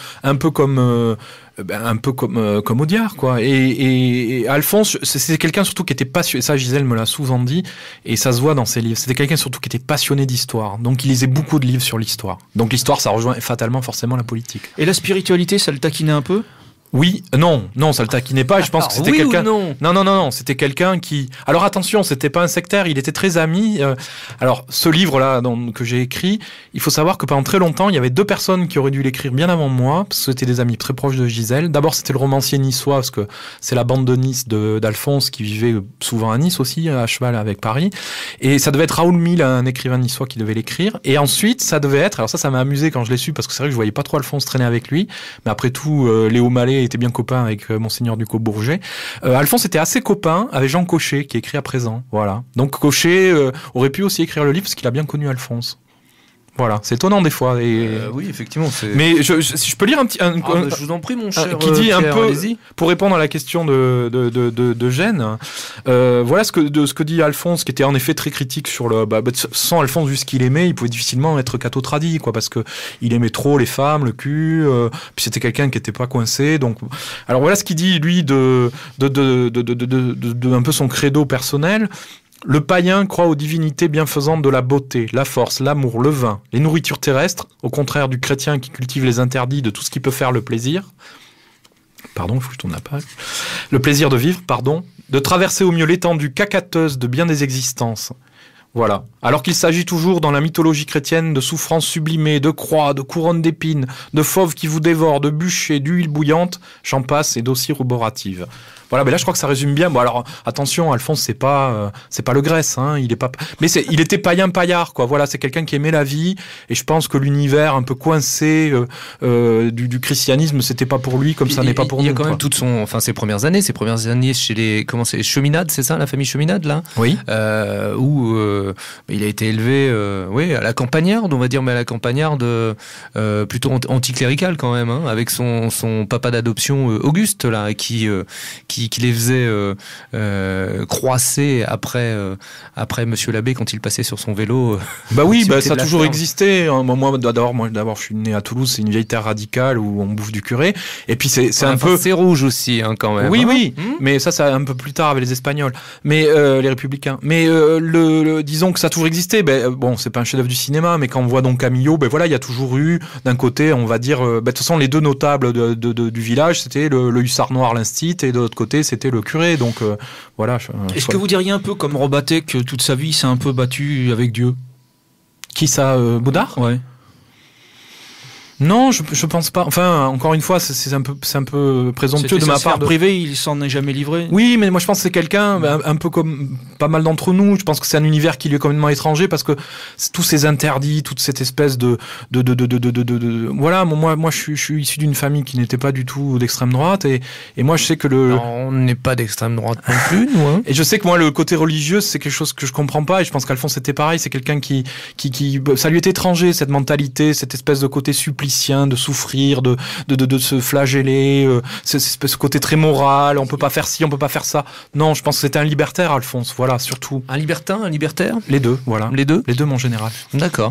Audiard, quoi. Et Alphonse, c'est quelqu'un surtout qui était passionné. Ça, Gisèle me l'a souvent dit, et ça se voit dans ses livres. C'était quelqu'un surtout qui était passionné d'histoire. Donc, il lisait beaucoup de livres sur l'histoire. Donc, l'histoire, ça rejoint fatalement forcément la politique. Et la spiritualité, ça le taquinait un peu? Oui, non, ça le taquinait pas. Je pense que c'était oui quelqu'un. ou non Non, c'était quelqu'un qui. Alors attention, c'était pas un sectaire. Il était très ami. Alors ce livre-là que j'ai écrit, il faut savoir que pendant très longtemps, il y avait 2 personnes qui auraient dû l'écrire bien avant moi, parce que c'était des amis très proches de Gisèle. D'abord, c'était le romancier niçois, parce que c'est la bande de Nice d'Alphonse qui vivait souvent à Nice aussi, à cheval avec Paris. Et ça devait être Raoul Mille, un écrivain niçois, qui devait l'écrire. Et ensuite, ça devait être. Alors ça m'a amusé quand je l'ai su, parce que c'est vrai que je voyais pas trop Alphonse traîner avec lui. Mais après tout, Léo Mallet était bien copain avec Monseigneur Ducos-Bourget. Alphonse était assez copain avec Jean Cochet, qui écrit à présent. Voilà. Donc Cochet aurait pu aussi écrire le livre, parce qu'il a bien connu Alphonse. Voilà, c'est étonnant des fois. Oui, effectivement. Mais si je peux lire un petit... je vous en prie, mon cher qui dit Pierre, un peu, allez-y. pour répondre à la question de Gênes, voilà ce que dit Alphonse, qui était en effet très critique sur le... sans Alphonse, vu ce qu'il aimait, il pouvait difficilement être catho-tradi, quoi, parce que il aimait trop les femmes, le cul, puis c'était quelqu'un qui était pas coincé, donc... Alors voilà ce qu'il dit, lui, de un peu son credo personnel. Le païen croit aux divinités bienfaisantes de la beauté, la force, l'amour, le vin, les nourritures terrestres, au contraire du chrétien qui cultive les interdits de tout ce qui peut faire le plaisir. Pardon, il faut que je tourne la page. Le plaisir de vivre, de traverser au mieux l'étendue cacateuse de bien des existences. Voilà. Alors qu'il s'agit toujours dans la mythologie chrétienne de souffrances sublimées, de croix, de couronnes d'épines, de fauves qui vous dévorent, de bûchers, d'huile bouillante, j'en passe, et d'aussi ruborative. Voilà, mais là je crois que ça résume bien. Bon alors attention, Alphonse c'est pas le Grèce, hein, il est pas. Mais il était païen paillard, quoi. Voilà, c'est quelqu'un qui aimait la vie, et je pense que l'univers un peu coincé du christianisme, c'était pas pour lui comme ça n'est pas pour nous. Il y a quand même ses premières années chez les Cheminade, c'est ça, la famille Cheminade là. Oui. Où il a été élevé, à la campagnarde, on va dire, mais à la campagnarde plutôt anticléricale quand même, hein, avec son papa d'adoption Auguste là, qui les faisait croisser après Monsieur l'abbé quand il passait sur son vélo. Bah oui, ça a toujours existé. Moi d'abord, je suis né à Toulouse, c'est une vieille terre radicale où on bouffe du curé. Et puis c'est un peu. C'est rouge aussi, hein, quand même. Oui, mais ça un peu plus tard avec les Espagnols, mais les Républicains. Mais disons que ça a toujours existé. Bon, c'est pas un chef-d'œuvre du cinéma, mais quand on voit Don Camillo, voilà, il y a toujours eu d'un côté, on va dire, de toute façon, les 2 notables du village, c'était le hussard noir, l'instit, et de l'autre côté, c'était le curé, donc voilà. Est-ce que vous diriez un peu comme Robatet que toute sa vie s'est un peu battu avec Dieu? Qui ça, Boudard? Ouais. Non, je pense pas. Enfin, encore une fois, c'est un peu présomptueux de ma part. Privé, il s'en est jamais livré. Oui, mais moi je pense que c'est quelqu'un un peu comme pas mal d'entre nous. Je pense que c'est un univers qui lui est complètement étranger, parce que tous ces interdits, toute cette espèce de voilà. Moi, je suis issu d'une famille qui n'était pas du tout d'extrême droite, et moi je sais que Non, on n'est pas d'extrême droite non plus, nous. Hein. Et je sais que moi, le côté religieux, c'est quelque chose que je comprends pas, et je pense qu'Alphonse était pareil. C'est quelqu'un qui ça lui est étranger, cette mentalité, cette espèce de côté supplicien, de souffrir, de se flageller, ce côté très moral, on peut pas faire ci, on peut pas faire ça. Non, je pense que c'était un libertaire, Alphonse, voilà, surtout. Un libertin, un libertaire? Les deux, voilà. Les deux? Les deux, mon général. D'accord.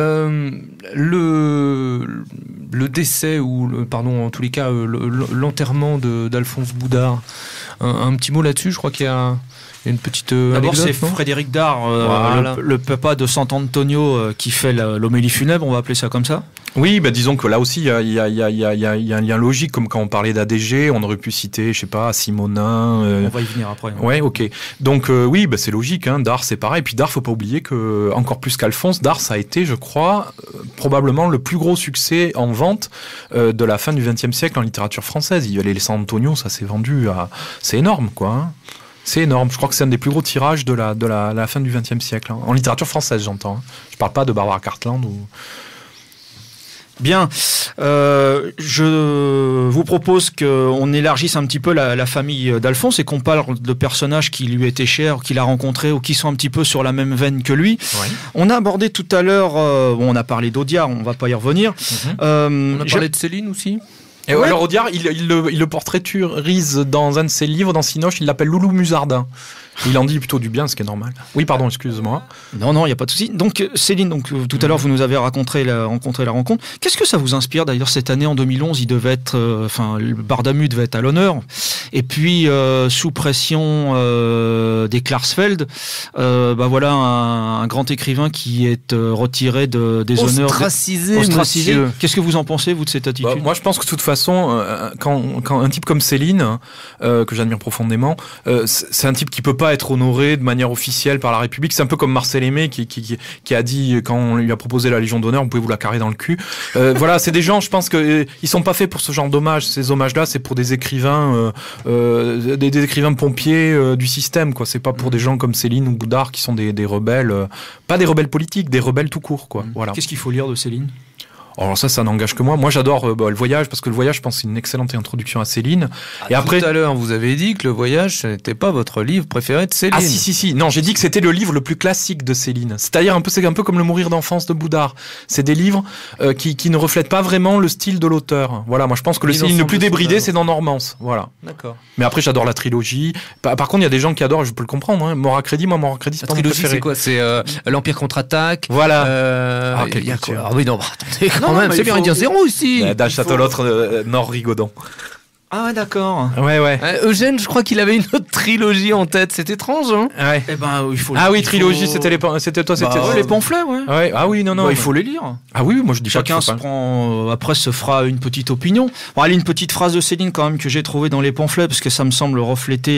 Le décès, en tous les cas, l'enterrement d'Alphonse Boudard, un petit mot là-dessus, je crois qu'il y a une petite D'abord, anecdote, c'est non Frédéric Dard, Voilà. le papa de Sant'Antonio, qui fait l'homélie funèbre, on va appeler ça comme ça. Oui, disons que là aussi, il y a un lien logique, comme quand on parlait d'ADG, on aurait pu citer, je sais pas, Simonin. On va y venir après. Ouais, ok. Donc oui, c'est logique, hein. Dard, c'est pareil. Et puis Dard, faut pas oublier que, encore plus qu'Alphonse, Dard, ça a été, je crois, probablement le plus gros succès en vente de la fin du XXe siècle en littérature française. Il y avait les San Antonio, ça s'est vendu à... C'est énorme, quoi. Hein. C'est énorme. Je crois que c'est un des plus gros tirages de la fin du XXe siècle. Hein. En littérature française, j'entends. Hein. Je parle pas de Barbara Cartland ou... Bien, je vous propose qu'on élargisse un petit peu la famille d'Alphonse et qu'on parle de personnages qui lui étaient chers, qu'il a rencontrés ou qui sont un petit peu sur la même veine que lui. Ouais. On a abordé tout à l'heure, on a parlé d'Audiard, on va pas y revenir. On a parlé de Céline aussi. Et alors Audiard, il le portraiturise dans un de ses livres, dans Cinoche, il l'appelle Loulou Musardin. Il en dit plutôt du bien, ce qui est normal. Oui, pardon, excuse-moi. Non, il n'y a pas de souci. Donc, Céline, tout à l'heure, vous nous avez rencontré la rencontre. Qu'est-ce que ça vous inspire d'ailleurs cette année, en 2011, il devait être, le Bardamu devait être à l'honneur. Et puis, sous pression des Klarsfeld, voilà un grand écrivain qui est retiré des honneurs. Ostracisé. Qu'est-ce que vous en pensez, vous, de cette attitude ? Moi, je pense que de toute façon, quand un type comme Céline, que j'admire profondément, c'est un type qui peut pas être honoré de manière officielle par la République. C'est un peu comme Marcel Aimé qui a dit, quand on lui a proposé la Légion d'honneur, vous pouvez vous la carrer dans le cul. Voilà, c'est des gens, je pense que ils sont pas faits pour ce genre d'hommages. Ces hommages-là, c'est pour des écrivains, des écrivains pompiers du système, quoi. C'est pas pour des gens comme Céline ou Boudard qui sont des rebelles, pas des rebelles politiques, des rebelles tout court, quoi. Voilà. Qu'est-ce qu'il faut lire de Céline ? Alors ça n'engage que moi. Moi, j'adore le voyage, parce que le voyage, je pense, c'est une excellente introduction à Céline. Et après, tout à l'heure, vous avez dit que le voyage, ce n'était pas votre livre préféré de Céline. Ah si. Non, j'ai dit que c'était le livre le plus classique de Céline. C'est-à-dire c'est un peu comme Le Mourir d'enfance de Boudard. C'est des livres qui ne reflètent pas vraiment le style de l'auteur. Voilà, moi je pense que le Céline le plus débridé, c'est dans Normance. Voilà. D'accord. Mais après, j'adore la trilogie. Par contre, il y a des gens qui adorent, je peux le comprendre. Hein. Mort à crédit, c'est la pas mon trilogie, préféré. c'est quoi ? C'est l'Empire contre-attaque. Voilà. Il y a quoi ? Ah oui, non, attendez, quand même, c'est bien dire zéro aussi. D'Al Château-l'autre, Nord Rigaudon. Ah ouais, d'accord. Ouais. Eugène, je crois qu'il avait une autre trilogie en tête. C'est étrange, hein ? Ouais. Eh ben, il faut. Ah oui, trilogie, c'était les pamphlets, ouais. Ouais. Ah oui, non. Il faut les lire. Ah oui, moi je dis chacun se prend. Après, se fera une petite opinion. Bon, allez, une petite phrase de Céline quand même que j'ai trouvée dans les pamphlets parce que ça me semble refléter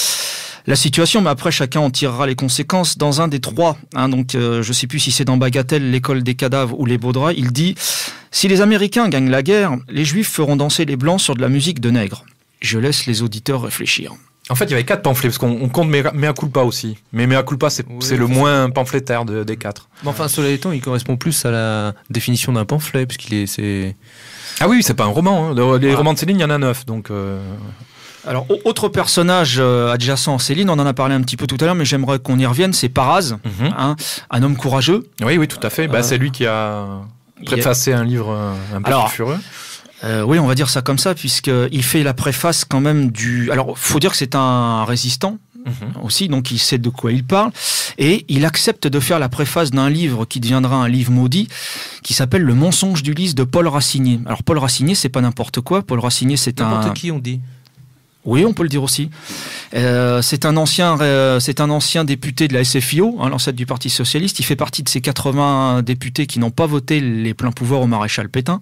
la situation, mais après chacun en tirera les conséquences. Dans un des trois, donc je sais plus si c'est dans Bagatelle, l'école des cadavres ou les Baudrats, il dit « Si les Américains gagnent la guerre, les Juifs feront danser les Blancs sur de la musique de nègres. Je laisse les auditeurs réfléchir. » En fait, il y avait 4 pamphlets, parce qu'on compte Mea Culpa aussi. Mais Mea Culpa, c'est le moins pamphlétaire des 4. Mais enfin, cela étant, il correspond plus à la définition d'un pamphlet, puisqu'il c'est... Ah oui, c'est pas un roman. Hein. Les romans de Céline, il y en a 9, donc... Alors, autre personnage adjacent à Céline, on en a parlé un petit peu tout à l'heure, mais j'aimerais qu'on y revienne, c'est Paraz, un homme courageux. Oui, tout à fait. C'est lui qui a préfacé un livre un peu sulfureux. Oui, on va dire ça comme ça, puisqu'il fait la préface quand même du... Alors, faut dire que c'est un résistant aussi, donc il sait de quoi il parle, et il accepte de faire la préface d'un livre qui deviendra un livre maudit, qui s'appelle Le mensonge d'Ulysse de Paul Racinier. Alors, Paul Racinier, c'est pas n'importe quoi. Paul Racinier, c'est n'importe qui, on dit. Oui, on peut le dire aussi. C'est un ancien député de la SFIO, l'ancêtre du Parti Socialiste. Il fait partie de ces 80 députés qui n'ont pas voté les pleins pouvoirs au maréchal Pétain.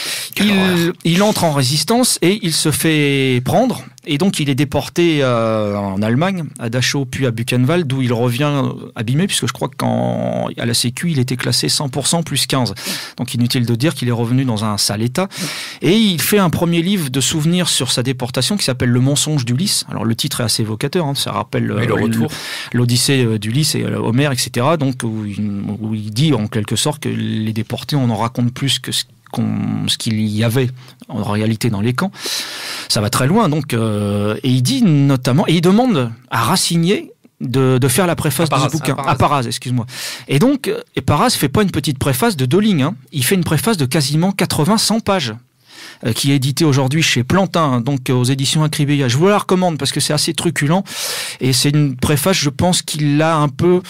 Il entre en résistance et il se fait prendre. Et donc, il est déporté en Allemagne, à Dachau, puis à Buchenwald, d'où il revient abîmé, puisque je crois qu'à la Sécu, il était classé 100% plus 15. Donc, inutile de dire qu'il est revenu dans un sale état. Et il fait un premier livre de souvenirs sur sa déportation qui s'appelle Le mensonge d'Ulysse. Alors, le titre est assez évocateur, ça rappelle l'Odyssée d'Ulysse et Homère, etc. Donc, où il dit en quelque sorte que les déportés, on en raconte plus que ce qu'il y avait en réalité dans les camps. Ça va très loin, donc, et il dit notamment, et il demande à Racinier de faire la préface de ce bouquin. À Paraz, excuse-moi. Et donc, Paraz fait pas une petite préface de 2 lignes, il fait une préface de quasiment 80-100 pages. Qui est édité aujourd'hui chez Plantin, donc aux éditions Acribéia. Je vous la recommande parce que c'est assez truculent et c'est une préface, je pense qu'il l'a un peu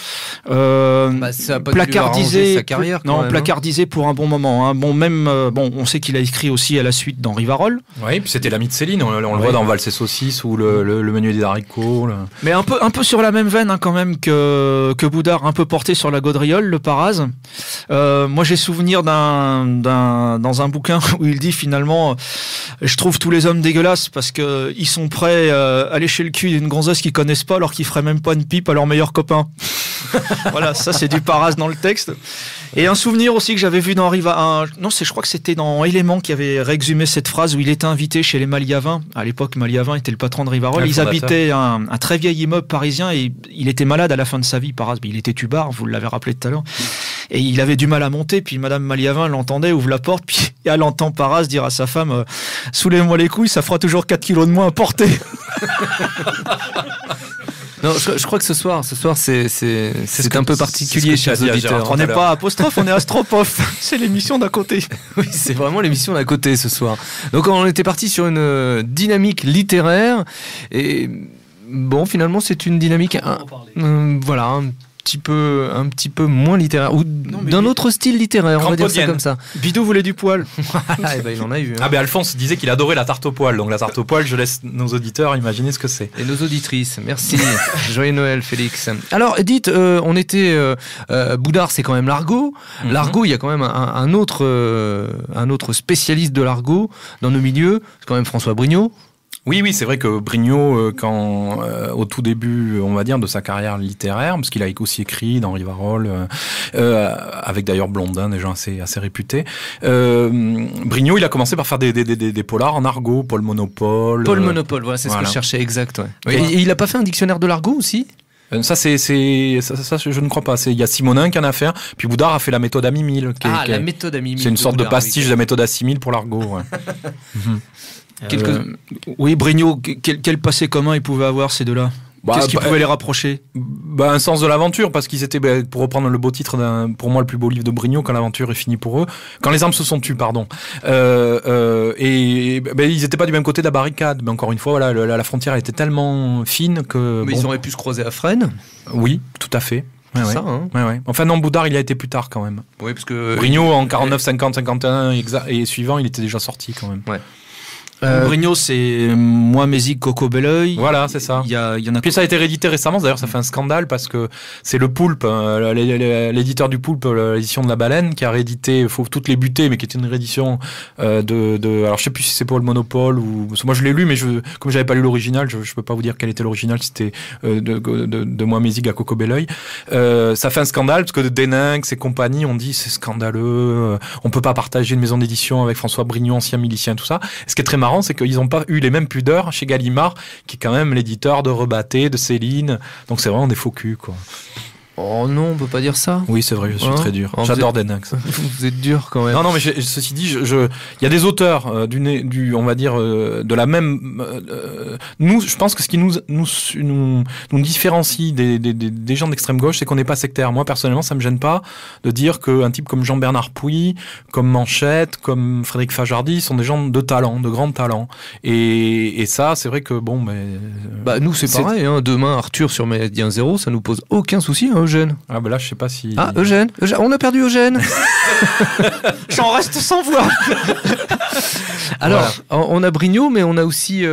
placardisé, sa carrière, placardisé pour un bon moment. On sait qu'il a écrit aussi à la suite dans Rivarol. Oui, puis c'était l'ami de Céline, on le voit dans Valses et saucisses ou le menu des haricots. Mais un peu sur la même veine quand même que Boudard, un peu porté sur la gaudriole, le Paraz. Moi j'ai souvenir dans un bouquin où il dit finalement je trouve tous les hommes dégueulasses parce que ils sont prêts à lécher le cul d'une gonzesse qu'ils connaissent pas alors qu'ils feraient même pas une pipe à leur meilleur copain. Voilà, ça c'est du Paras dans le texte. Et un souvenir aussi que j'avais vu dans je crois que c'était dans Éléments qui avait réexhumé cette phrase où il était invité chez les Maliavins. À l'époque, Maliavin était le patron de Rivarol. Ils habitaient un très vieil immeuble parisien et il était malade à la fin de sa vie, Paras. Il était tubard, vous l'avez rappelé tout à l'heure. Et il avait du mal à monter, puis Madame Maliavin l'entendait, ouvre la porte, puis elle entend Paras dire à sa femme soulève-moi les couilles, ça fera toujours 4 kilos de moins à porter. Non, je crois que ce soir, c'est un peu particulier, chers auditeurs. On n'est pas apostrophe, on est astropophe. C'est l'émission d'à côté. Oui, c'est vraiment l'émission d'à côté ce soir. Donc on était parti sur une dynamique littéraire et bon, finalement c'est une dynamique voilà, un petit peu moins littéraire ou d'un autre style littéraire, on va dire ça comme ça. Bidou voulait du poil. Ah, et ben, il en a eu. Hein. Ah ben Alphonse disait qu'il adorait la tarte au poil, donc la tarte au poil, je laisse nos auditeurs imaginer ce que c'est. Et nos auditrices, merci. Joyeux Noël, Félix. Alors, dites, on était Boudard, c'est quand même l'argot. L'argot, il y a quand même un autre spécialiste de l'argot dans nos milieux, c'est quand même François Brignot. Oui, c'est vrai que Brignot, quand au tout début, on va dire, de sa carrière littéraire, parce qu'il a aussi écrit dans Rivarol, avec d'ailleurs Blondin, des gens assez réputés. Brignot, il a commencé par faire des polars en argot, Paul Monopole. Paul Monopole, voilà, c'est ce que je cherchais, exact. Ouais. Et il a pas fait un dictionnaire de l'argot aussi ? Ça, je ne crois pas. Il y a Simonin qui en a fait un, puis Boudard a fait la méthode Ami-1000. La méthode Ami-1000. C'est une sorte de pastiche de la méthode Assimil pour l'argot. Ouais. Oui, Brignot, quel passé commun ils pouvaient avoir ces deux-là ? Qu'est-ce qui pouvait les rapprocher ? Un sens de l'aventure, parce qu'ils étaient, pour reprendre le beau titre pour moi le plus beau livre de Brignot, quand l'aventure est finie pour eux, quand les armes se sont tues, pardon. Et ils étaient pas du même côté de la barricade, mais encore une fois, voilà, la frontière était tellement fine que. Mais ils auraient pu se croiser à Fresnes. Oui, tout à fait. Ouais, ça, hein. Ouais. Enfin non, Boudard, il a été plus tard quand même. Oui, parce que Brignot en 49, 50, 51 et suivant, il était déjà sorti quand même. Ouais. Brignot, c'est Moi, Mézigue, Coco Belleuil. Voilà, c'est ça. Il y en a. Puis ça a été réédité récemment, d'ailleurs ça fait un scandale parce que c'est le Poulpe, l'éditeur du Poulpe, l'édition de La Baleine, qui a réédité Faut toutes les buter, mais qui était une réédition alors je sais plus si c'est pour le Monopole ou moi je l'ai lu, mais comme j'avais pas lu l'original, je peux pas vous dire quel était l'original, c'était de Moi Mézigue à Coco Belleuil. Ça fait un scandale parce que Deninx et compagnie ont dit c'est scandaleux, on peut pas partager une maison d'édition avec François Brignot, ancien milicien, tout ça. Ce qui est très marrant, c'est qu'ils n'ont pas eu les mêmes pudeurs chez Gallimard, qui est quand même l'éditeur de Rebatté, de Céline. Donc c'est vraiment des faux culs, quoi. Oh non, on peut pas dire ça. Oui, c'est vrai, je suis très dur. J'adore Deninx. Vous êtes dur quand même. Non, mais ceci dit, il y a des auteurs on va dire de la même. Nous, je pense que ce qui nous différencie des gens d'extrême gauche, c'est qu'on n'est pas sectaire. Moi, personnellement, ça me gêne pas de dire qu'un type comme Jean-Bernard Pouy, comme Manchette, comme Frédéric Fajardi sont des gens de talent, de grand talent. Et ça, c'est vrai que bon, mais. Nous, c'est pareil. Hein. Demain, Arthur sur Méridien Zéro, ça nous pose aucun souci. Hein, Eugène. Ah là je sais pas si. Ah Eugène, on a perdu Eugène. J'en reste sans voix. Alors on a Brignot, mais on a aussi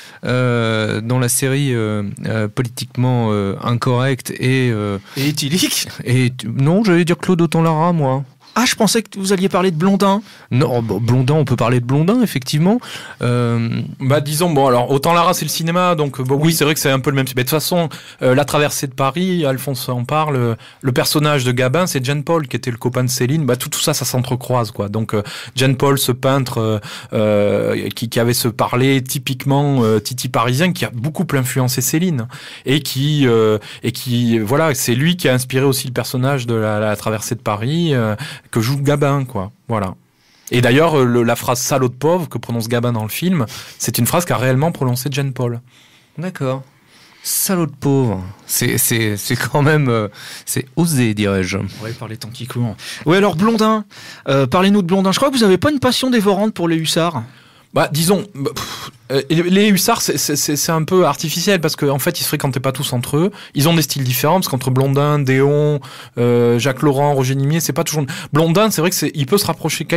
dans la série politiquement incorrecte et éthylique. Et non, j'allais dire Claude Autant-Lara, moi. Ah, je pensais que vous alliez parler de Blondin. Non, Blondin, on peut parler de Blondin, effectivement. Disons, alors, Autant-Lara, c'est le cinéma, donc oui, c'est vrai que c'est un peu le même. Mais de toute façon, La Traversée de Paris, Alphonse en parle, le personnage de Gabin, c'est Jean Paul, qui était le copain de Céline. Tout ça s'entrecroise, quoi. Donc, Jean Paul, ce peintre qui avait ce parler typiquement titi parisien, qui a beaucoup influencé Céline, et qui voilà, c'est lui qui a inspiré aussi le personnage de la Traversée de Paris, que joue Gabin, quoi. Voilà. Et d'ailleurs, la phrase salaud de pauvre que prononce Gabin dans le film, c'est une phrase qu'a réellement prononcée Jean Paul. D'accord. Salaud de pauvre. C'est quand même. C'est osé, dirais-je. Ouais, par les temps qui courent. Oui, alors Blondin. Parlez-nous de Blondin. Je crois que vous n'avez pas une passion dévorante pour les hussards. Disons, les hussards, c'est un peu artificiel parce qu'en fait, ils se fréquentaient pas tous entre eux. Ils ont des styles différents parce qu'entre Blondin, Déon, Jacques Laurent, Roger Nimier, c'est pas toujours. Blondin, c'est vrai que il peut se rapprocher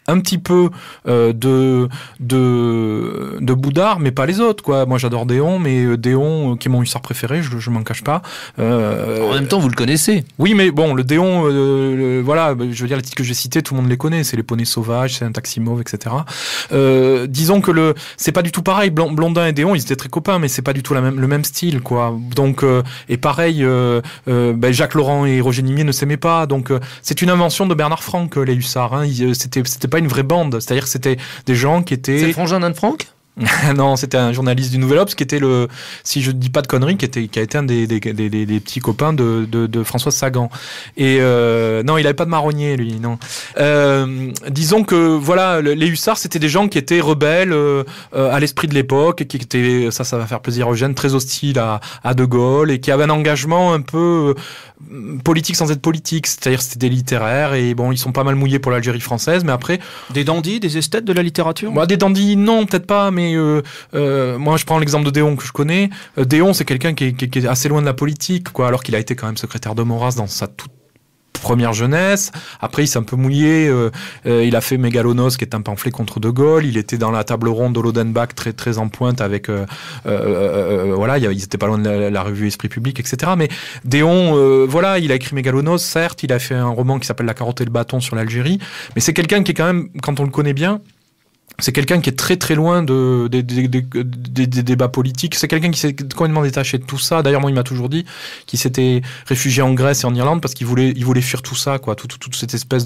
un petit peu de Boudard, mais pas les autres, quoi. Moi, j'adore Déon, mais Déon, qui est mon hussard préféré, je m'en cache pas. En même temps, vous le connaissez. Oui, mais bon, le Déon, voilà, je veux dire, les titres que j'ai cités, tout le monde les connaît. C'est Les Poneys Sauvages, c'est Un Taxi Mauve, etc. Disons que c'est pas du tout pareil. Blondin et Déon, ils étaient très copains, mais c'est pas du tout le même style, quoi. Donc, et pareil, Jacques Laurent et Roger Nimier ne s'aimaient pas. Donc, c'est une invention de Bernard Franck, les hussards. Hein. C'était pas une vraie bande. C'est-à-dire que c'était des gens qui étaient... C'est le frangin d'Anne Frank ? Non, c'était un journaliste du Nouvel Obs qui était si je dis pas de conneries, qui a été un des petits copains de François Sagan. Et non, il avait pas de marronnier, lui, non. Disons que voilà, les hussards, c'était des gens qui étaient rebelles à l'esprit de l'époque, et qui étaient, ça va faire plaisir à Eugène, très hostiles à De Gaulle, et qui avaient un engagement un peu politique sans être politique. C'est-à-dire c'était des littéraires, et bon, ils sont pas mal mouillés pour l'Algérie française, mais après... Des dandys, des esthètes de la littérature ? Bah, des dandys, non, peut-être pas, mais moi je prends l'exemple de Déon que je connais. Déon, c'est quelqu'un qui est assez loin de la politique, quoi, alors qu'il a été quand même secrétaire de Maurras dans sa toute première jeunesse. Après, il s'est un peu mouillé. Il a fait Mégalonos, qui est un pamphlet contre De Gaulle. Il était dans la table ronde d'Holodenbach, très très en pointe avec voilà, ils étaient pas loin de la revue Esprit Public, etc. Mais Déon, voilà, il a écrit Mégalonos, certes. Il a fait un roman qui s'appelle La carotte et le bâton sur l'Algérie. Mais c'est quelqu'un qui est quand même, quand on le connaît bien, c'est quelqu'un qui est très très loin des débats politiques. C'est quelqu'un qui s'est complètement détaché de tout ça. D'ailleurs, moi, il m'a toujours dit qu'il s'était réfugié en Grèce et en Irlande parce qu'il voulait fuir tout ça, quoi, toute cette espèce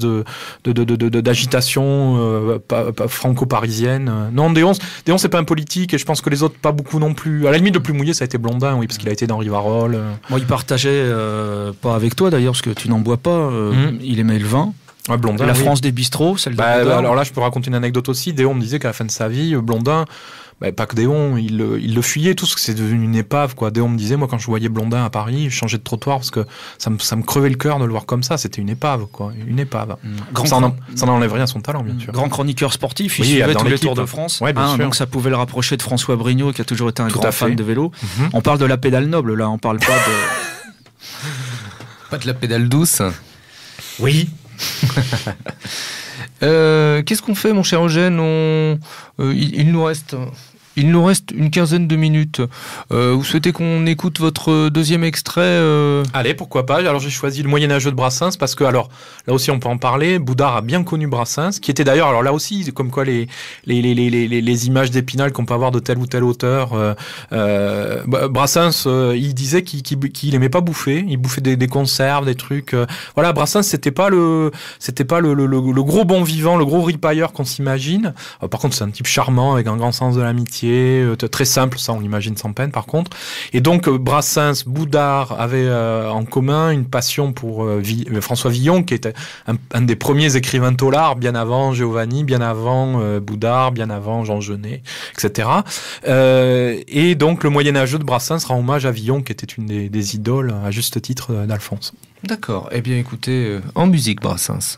d'agitation franco-parisienne. Non, Déon, c'est pas un politique, et je pense que les autres pas beaucoup non plus. À la limite, le plus mouillé, ça a été Blondin, oui, parce qu'il a été dans Rivarol. Moi, il partageait pas avec toi d'ailleurs, parce que tu n'en bois pas. Il aimait le vin. Ouais, Blondin, la oui. France des bistrots, celle de alors là, je peux raconter une anecdote aussi. Déon me disait qu'à la fin de sa vie, Blondin, pas que Déon, il le fuyait, tout ce que c'est devenu une épave, quoi. Déon me disait, moi, quand je voyais Blondin à Paris, je changeais de trottoir parce que ça me crevait le cœur de le voir comme ça. C'était une épave, quoi. Une épave. Ça n'enlève rien à son talent, bien sûr. Grand chroniqueur sportif, il Oui, suivait dans tous les l'équipe. Tours de France. Ouais, bien sûr. Donc ça pouvait le rapprocher de François Brignot, qui a toujours été un Tout grand à fait. fan de vélo. On parle de la pédale noble, là, on parle pas de... Pas de la pédale douce. Oui. Qu'est-ce qu'on fait, mon cher Eugène? Il nous reste une quinzaine de minutes. Vous souhaitez qu'on écoute votre deuxième extrait Allez, pourquoi pas. Alors j'ai choisi le Moyen-Âgeux de Brassens parce que, alors là aussi on peut en parler, Boudard a bien connu Brassens, qui était d'ailleurs, alors là aussi, c'est comme quoi les images d'Épinal qu'on peut avoir de tel ou tel auteur. Brassens, il disait qu'il aimait pas bouffer, il bouffait des conserves, des trucs. Voilà, Brassens, c'était pas le gros bon vivant, le gros ripailleur qu'on s'imagine. Par contre, c'est un type charmant avec un grand sens de l'amitié. Très simple, ça on l'imagine sans peine par contre. Et donc Brassens, Boudard avaient en commun une passion pour François Villon, qui était un des premiers écrivains taulards, bien avant Giovanni, bien avant Boudard, bien avant Jean Genet, etc. Et donc le Moyen-Âgeux de Brassens rend hommage à Villon, qui était une des idoles à juste titre d'Alphonse. D'accord. Eh bien écoutez, en musique Brassens.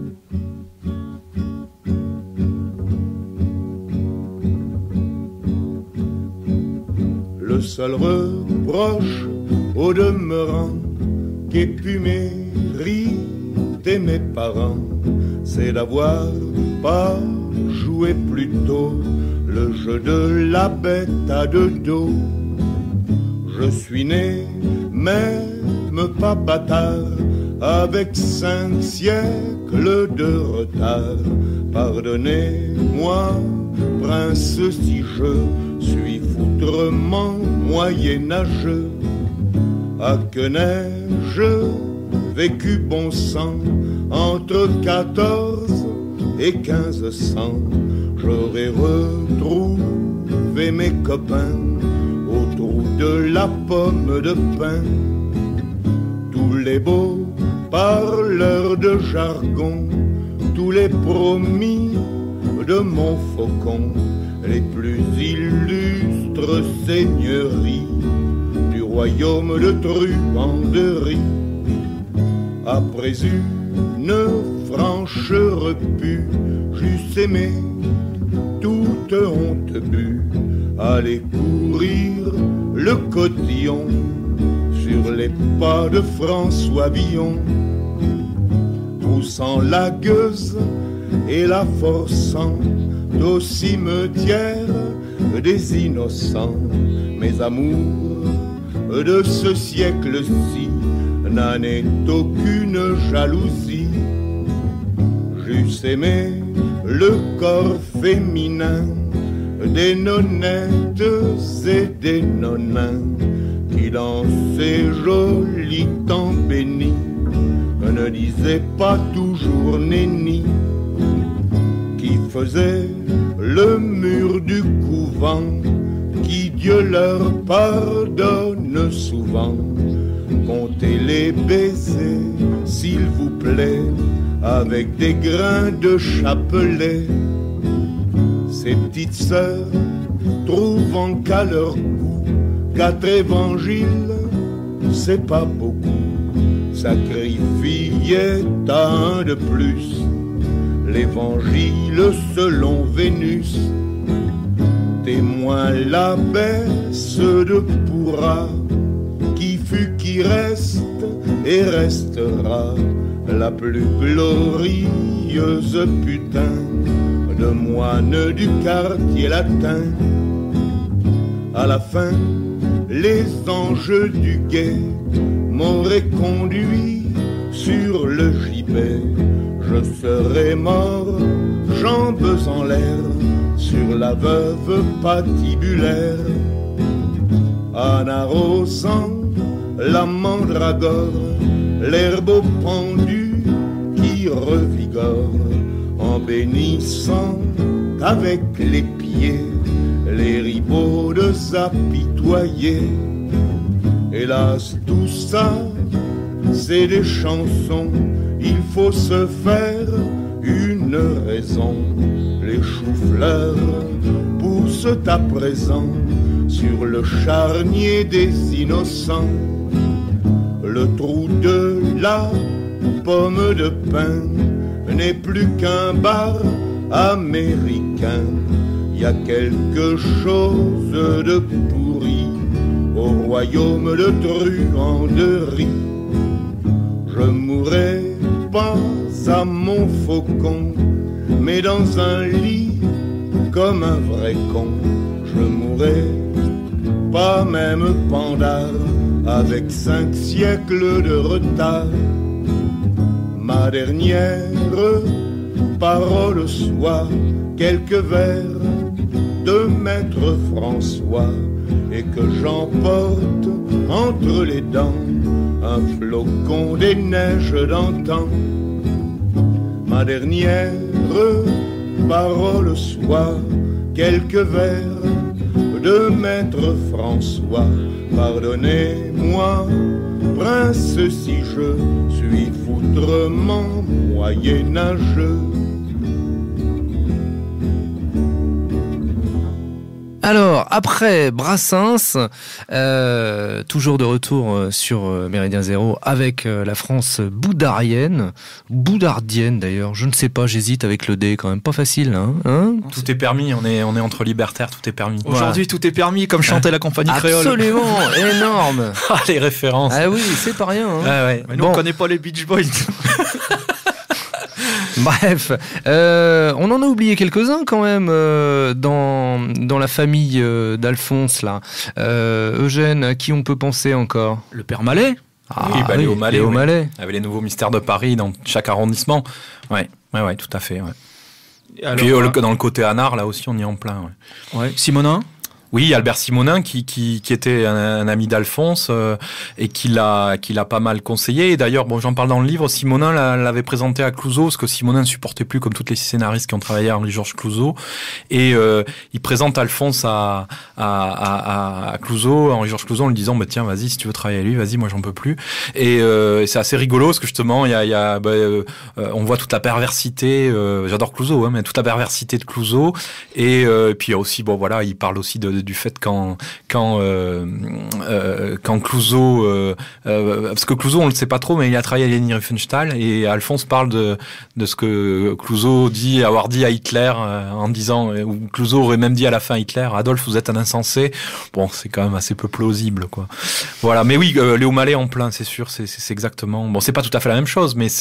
Le seul reproche au demeurant qu'ait pu mériter mes parents, c'est d'avoir pas joué plus tôt le jeu de la bête à deux dos. Je suis né, même pas bâtard, avec 5 siècles de retard. Pardonnez-moi, prince, si je suis foutrement moyenâgeux. À que n'ai-je vécu bon sang entre 14 et 1500. J'aurais retrouvé mes copains au trou de la pomme de pin. Tous les beaux parleurs de jargon, tous les promis de Montfaucon, les plus illustres seigneuries du royaume de Truanderie. Après une franche repu, j'eusse aimé toute honte bue, aller courir le cotillon sur les pas de François Villon. Poussant la gueuse et la forçant au cimetière des innocents. Mes amours de ce siècle-ci n'en est aucune jalousie. J'eusse aimé le corps féminin des nonnettes et des nonins qui dans ces jolis temps bénis ne disaient pas toujours nenni, qui faisaient le mur du couvent, qui Dieu leur pardonne souvent. Comptez les baisers, s'il vous plaît, avec des grains de chapelet. Ces petites sœurs, trouvant qu'à leur goût, 4 évangiles, c'est pas beaucoup, sacrifiaient à un de plus l'évangile selon Vénus. Témoin la baisse de pourra, qui fut, qui reste et restera la plus glorieuse putain de moine du quartier latin. À la fin, les anges du guet m'auraient conduit sur le gibet. Je serais mort, jambes en l'air, sur la veuve patibulaire, en arrosant la mandragore, l'herbe pendu qui revigore, en bénissant avec les pieds les ribaudes apitoyées. Hélas, tout ça, c'est des chansons, il faut se faire une raison. Les choux-fleurs poussent à présent sur le charnier des innocents. Le trou de la pomme de pin n'est plus qu'un bar américain. Y a quelque chose de pourri au royaume de truanderie. Je mourrai pas à mon faucon, mais dans un lit comme un vrai con. Je mourrai pas même pendard, avec 5 siècles de retard. Ma dernière parole soit quelques vers de Maître François, et que j'emporte entre les dents un flocon des neiges d'antan. Ma dernière parole soit quelques vers de Maître François. Pardonnez-moi, prince, si je suis foutrement moyenâgeux. Alors, après Brassens, toujours de retour sur Méridien Zéro avec la France boudarienne, boudardienne d'ailleurs, je ne sais pas, j'hésite avec le D, quand même pas facile, hein Tout est permis, on est entre libertaires, tout est permis. Aujourd'hui, tout est permis, comme chantait la compagnie créole. Absolument, énorme. Ah, les références. Ah oui, c'est pas rien. Hein. Ah ouais. Mais nous, on connaît pas les Beach Boys. Bref, on en a oublié quelques-uns quand même dans la famille d'Alphonse là. Eugène, à qui on peut penser encore? Le père Mallet. Oui, Léo Mallet. Léo Mallet. Il y avait les nouveaux mystères de Paris dans chaque arrondissement. Ouais, tout à fait. Ouais. Alors, puis dans le côté anard, là aussi, on y est en plein. Ouais. Ouais. Simonin. Oui, Albert Simonin qui était un ami d'Alphonse et qui l'a pas mal conseillé. Et d'ailleurs, bon, j'en parle dans le livre. Simonin l'avait présenté à Clouzot parce que Simonin ne supportait plus, comme tous les scénaristes qui ont travaillé à Henri-Georges Clouzot. Et il présente Alphonse à Clouzot, à Henri-Georges Clouzot, en lui disant tiens, vas-y, si tu veux travailler avec lui, vas-y, moi j'en peux plus. Et c'est assez rigolo parce que justement, on voit toute la perversité. J'adore Clouzot, mais toute la perversité de Clouzot. Et puis il y a aussi, il parle aussi du fait quand Clouseau, parce que Clouseau on le sait pas trop, mais il a travaillé à Leni Riefenstahl, et Alphonse parle de ce que Clouseau avoir dit à Hitler en disant, ou Clouseau aurait même dit à la fin à Hitler, Adolphe, vous êtes un insensé. Bon, c'est quand même assez peu plausible, quoi. Voilà, mais oui, Léo Mallet en plein, c'est sûr, c'est exactement. Bon, c'est pas tout à fait la même chose, mais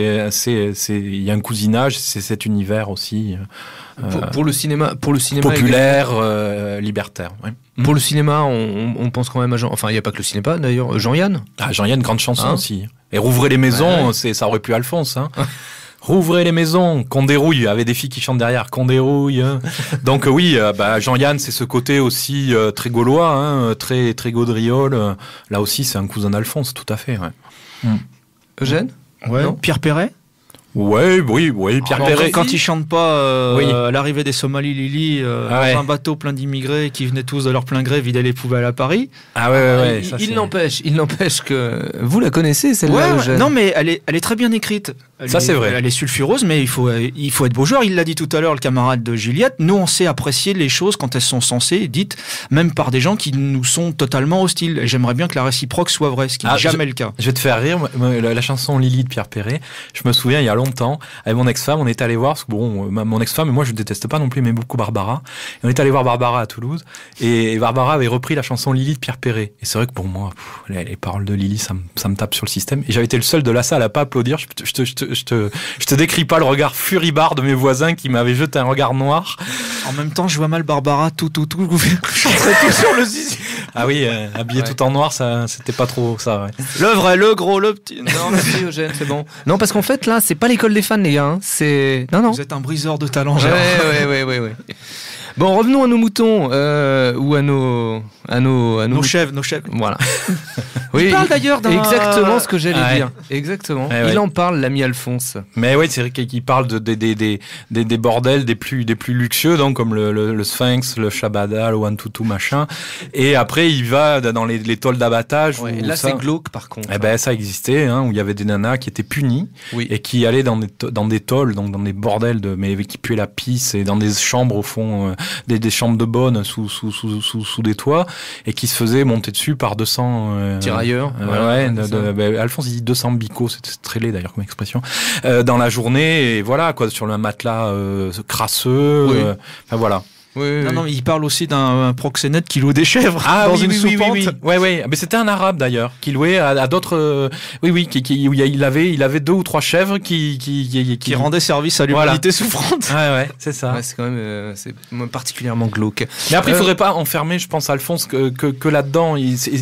il y a un cousinage, c'est cet univers aussi. Pour le cinéma Populaire, libertaire. Ouais. Pour le cinéma, on pense quand même à Jean. Enfin, il n'y a pas que le cinéma d'ailleurs. Jean-Yann. Ah, Jean-Yann, grande chanson Hein aussi. Et Rouvrez les maisons, ça aurait pu Alphonse. Hein. Rouvrez les maisons, qu'on dérouille. Il y avait des filles qui chantent derrière, qu'on dérouille. Donc oui, Jean-Yann, c'est ce côté aussi très gaulois, hein, très très gaudriole. Là aussi, c'est un cousin d'Alphonse, tout à fait. Ouais. Eugène. Ouais. Non Pierre Perret. Oui, Pierre Perret. Quand il chante pas Oui. à l'arrivée des Somalis Lili Ah ouais. dans un bateau plein d'immigrés qui venaient tous de leur plein gré vider les poubelles à Paris. Ah ouais, ça, il c'est- n'empêche que vous la connaissez celle-là. Ouais, Eugène. non mais elle est très bien écrite. Ça, c'est vrai. Elle est sulfureuse, mais il faut être beau joueur. Il l'a dit tout à l'heure, le camarade de Juliette. Nous, on sait apprécier les choses quand elles sont censées dites, même par des gens qui nous sont totalement hostiles. Et j'aimerais bien que la réciproque soit vraie, ce qui n'est jamais le cas. Je vais te faire rire. La chanson Lily de Pierre Perret, je me souviens il y a longtemps, avec mon ex-femme, on est allé voir, parce que mon ex-femme et moi je déteste pas non plus, mais beaucoup Barbara. Et on est allé voir Barbara à Toulouse, et Barbara avait repris la chanson Lily de Pierre Perret. Et c'est vrai que pour moi, les paroles de Lily, ça me tape sur le système. Et j'avais été le seul de la salle à pas applaudir. Je te décris pas le regard furibard de mes voisins qui m'avaient jeté un regard noir. En même temps, je vois mal Barbara tout chanterait tout sur le zizi. Ah oui, habillé tout en noir, ça, c'était pas trop ça. Ouais. Le vrai, le gros, le petit. Non, merci Eugène, c'est bon. Non, parce qu'en fait là, c'est pas l'école des fans, les gars. Hein. C'est non. Vous êtes un briseur de talent, Ouais, Gérard. ouais. Bon, revenons à nos moutons ou à nos chefs. Voilà. Il parle d'ailleurs d'un... Exactement ce que j'allais Ah ouais. dire. Exactement. Ouais, Il ouais. en parle, l'ami Alphonse. Mais oui, c'est vrai qu'il parle des bordels des plus luxueux, donc comme le Sphinx, le Shabada, le One-Tutu, machin. Et après, il va dans les tôles d'abattage. Ouais, où là, ça, c'est glauque par contre. eh ben, ça existait, hein, où il y avait des nanas qui étaient punies Oui. et qui allaient dans des tôles, donc dans des bordels mais qui puaient la pisse, et dans des chambres au fond, des chambres de bonne sous des toits, et qui se faisaient monter dessus par 200 Tirailleurs. Alphonse il dit 200 bicots, c'est très laid d'ailleurs comme expression, dans la journée, et voilà quoi, sur le matelas crasseux. Oui. Enfin voilà. Oui. Non, mais il parle aussi d'un proxénète qui loue des chèvres dans une soupente. Ouais. Mais c'était un arabe d'ailleurs qui louait à d'autres. Où il avait 2 ou 3 chèvres Qui rendait service à l'humanité souffrante. Ouais, c'est ça. Ouais, c'est quand même c'est particulièrement glauque. Mais après, il faudrait pas enfermer, je pense, Alphonse, que là-dedans,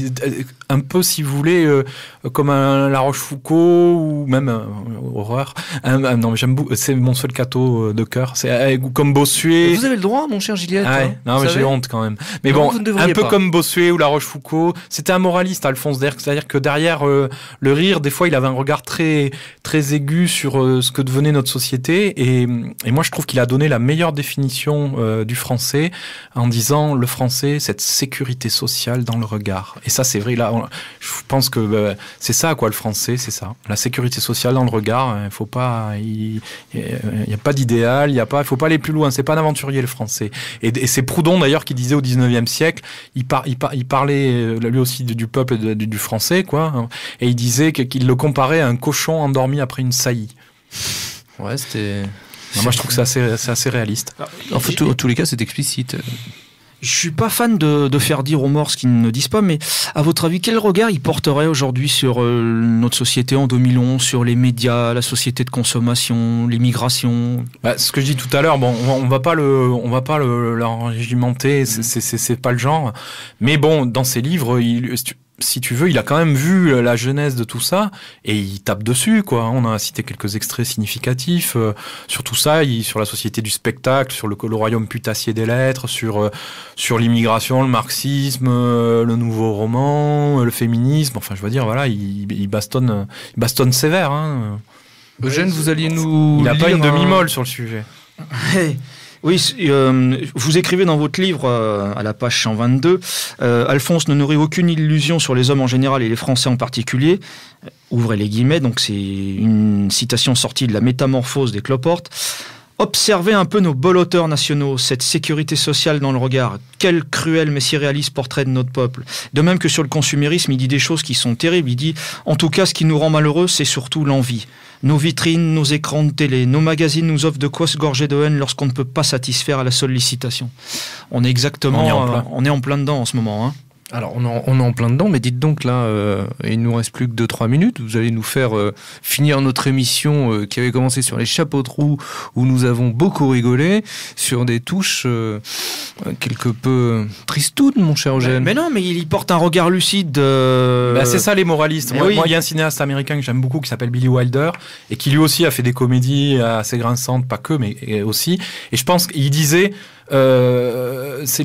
un peu, si vous voulez, comme un La Rochefoucauld, ou même horreur. Non, mais j'aime beaucoup. C'est mon seul cateau de cœur. C'est comme Bossuet. Vous avez le droit, mon cher Gilliette. Ah ouais. hein, Non, vous mais j'ai savez. honte quand même. Mais Non, bon, vous ne devriez un peu pas. comme Bossuet ou La Rochefoucauld, c'était un moraliste, Alphonse Derck. C'est-à-dire que derrière le rire, des fois, il avait un regard très, très aigu sur ce que devenait notre société. Et moi, je trouve qu'il a donné la meilleure définition du français en disant le français, cette sécurité sociale dans le regard. Et ça, c'est vrai. Là, je pense que c'est ça, quoi, le français, c'est ça. La sécurité sociale dans le regard. Il faut pas, il y a pas d'idéal. Il faut pas aller plus loin. C'est pas un aventurier, le français. Et c'est Proudhon d'ailleurs qui disait au 19e siècle, il parlait lui aussi du peuple et du français, quoi, et il disait qu'il le comparait à un cochon endormi après une saillie. Ouais, c'était. Non, moi je trouve que c'est assez réaliste. En fait, en tous les cas, c'est explicite. Je suis pas fan de faire dire aux morts ce qu'ils ne disent pas, mais à votre avis, quel regard ils porteraient aujourd'hui sur notre société en 2011, sur les médias, la société de consommation, l'immigration? Ce que je dis tout à l'heure, bon, on va pas l'enrégimenter, c'est pas le genre. Mais bon, dans ses livres, si tu veux, il a quand même vu la genèse de tout ça, et il tape dessus, quoi. On a cité quelques extraits significatifs sur tout ça, sur la société du spectacle, sur le royaume putassier des lettres, sur l'immigration, le marxisme, le nouveau roman, le féminisme. Enfin, je veux dire, voilà, il bastonne sévère. Hein. Eugène, vous alliez nous. Il n'a pas lire une demi-molle sur le sujet. Oui, vous écrivez dans votre livre, à la page 122, Alphonse ne nourrit aucune illusion sur les hommes en général et les Français en particulier. Ouvrez les guillemets, donc c'est une citation sortie de la Métamorphose des Cloportes. Observez un peu nos boloteurs nationaux, cette sécurité sociale dans le regard. Quel cruel mais si réaliste portrait de notre peuple. De même que sur le consumérisme, il dit des choses qui sont terribles. Il dit, en tout cas, ce qui nous rend malheureux, c'est surtout l'envie. Nos vitrines, nos écrans de télé, nos magazines nous offrent de quoi se gorger de haine lorsqu'on ne peut pas satisfaire à la sollicitation. On est exactement, on est en plein dedans en ce moment, hein. Alors, on est en plein dedans, mais dites donc, là, il nous reste plus que 2-3 minutes. Vous allez nous faire finir notre émission qui avait commencé sur les chapeaux de roue, où nous avons beaucoup rigolé, sur des touches quelque peu tristounes, mon cher Eugène. Mais non, mais il y porte un regard lucide. C'est ça les moralistes. Mais Moi, il y a un cinéaste américain que j'aime beaucoup qui s'appelle Billy Wilder et qui lui aussi a fait des comédies assez grinçantes, pas que, mais aussi. Et je pense qu'il disait... c'est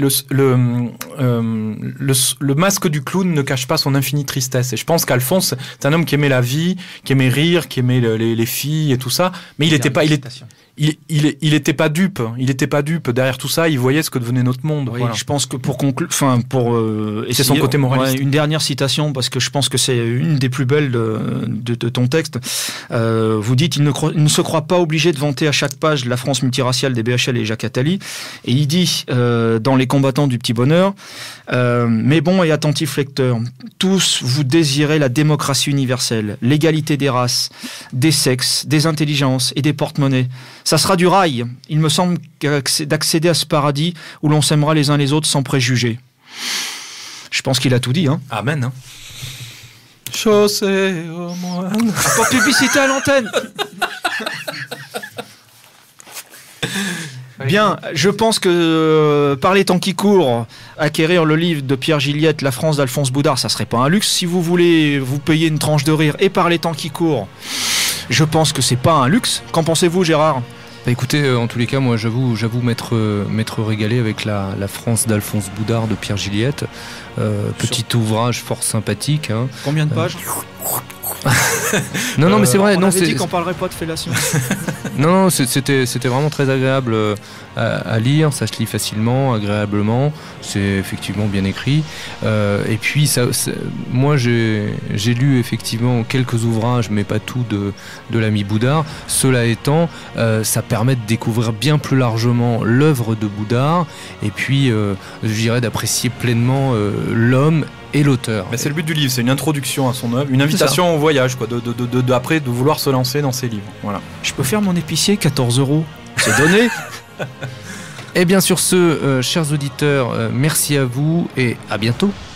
le masque du clown ne cache pas son infinie tristesse. Et je pense qu'Alphonse, c'est un homme qui aimait la vie, qui aimait rire, qui aimait les filles et tout ça. Mais il était pas dupe. Il était pas dupe derrière tout ça. Il voyait ce que devenait notre monde. Oui, voilà. je pense que pour conclure, c'est son côté moraliste. Une dernière citation parce que je pense que c'est une des plus belles de ton texte. Vous dites il ne se croit pas obligé de vanter à chaque page la France multiraciale des BHL et Jacques Attali. Et il dit dans Les combattants du petit bonheur, mais bon et attentif lecteur, tous vous désirez la démocratie universelle, l'égalité des races, des sexes, des intelligences et des porte-monnaies. Ça sera du rail. Il me semble d'accéder à ce paradis où l'on s'aimera les uns les autres sans préjugés. Je pense qu'il a tout dit, hein. Amen. Hein. Chaussée au moine. Pour publicité à l'antenne. Bien, je pense que par les temps qui courent, acquérir le livre de Pierre Gilliette, La France d'Alphonse Boudard, ça serait pas un luxe. Si vous voulez vous payer une tranche de rire et par les temps qui courent, je pense que c'est pas un luxe. Qu'en pensez-vous, Gérard ? Bah écoutez, en tous les cas, moi j'avoue m'être régalé avec la France d'Alphonse Boudard de Pierre Gilliette. Petit ouvrage fort sympathique. Hein. Combien de pages ? Non, mais c'est vrai. On non, avait c'est dit qu'on parlerait pas de fellation. Non, c'était vraiment très agréable à lire. Ça se lit facilement, agréablement. C'est effectivement bien écrit. Et puis, moi, j'ai lu effectivement quelques ouvrages, mais pas tout de l'ami Boudard. Cela étant, ça permet de découvrir bien plus largement l'œuvre de Boudard. Et puis, je dirais d'apprécier pleinement l'homme et l'auteur. Mais c'est le but du livre, c'est une introduction à son œuvre, une invitation au voyage, quoi, après de vouloir se lancer dans ses livres. Voilà. Je peux faire mon épicier, 14 €. C'est donné. Et bien sur ce, chers auditeurs, merci à vous et à bientôt.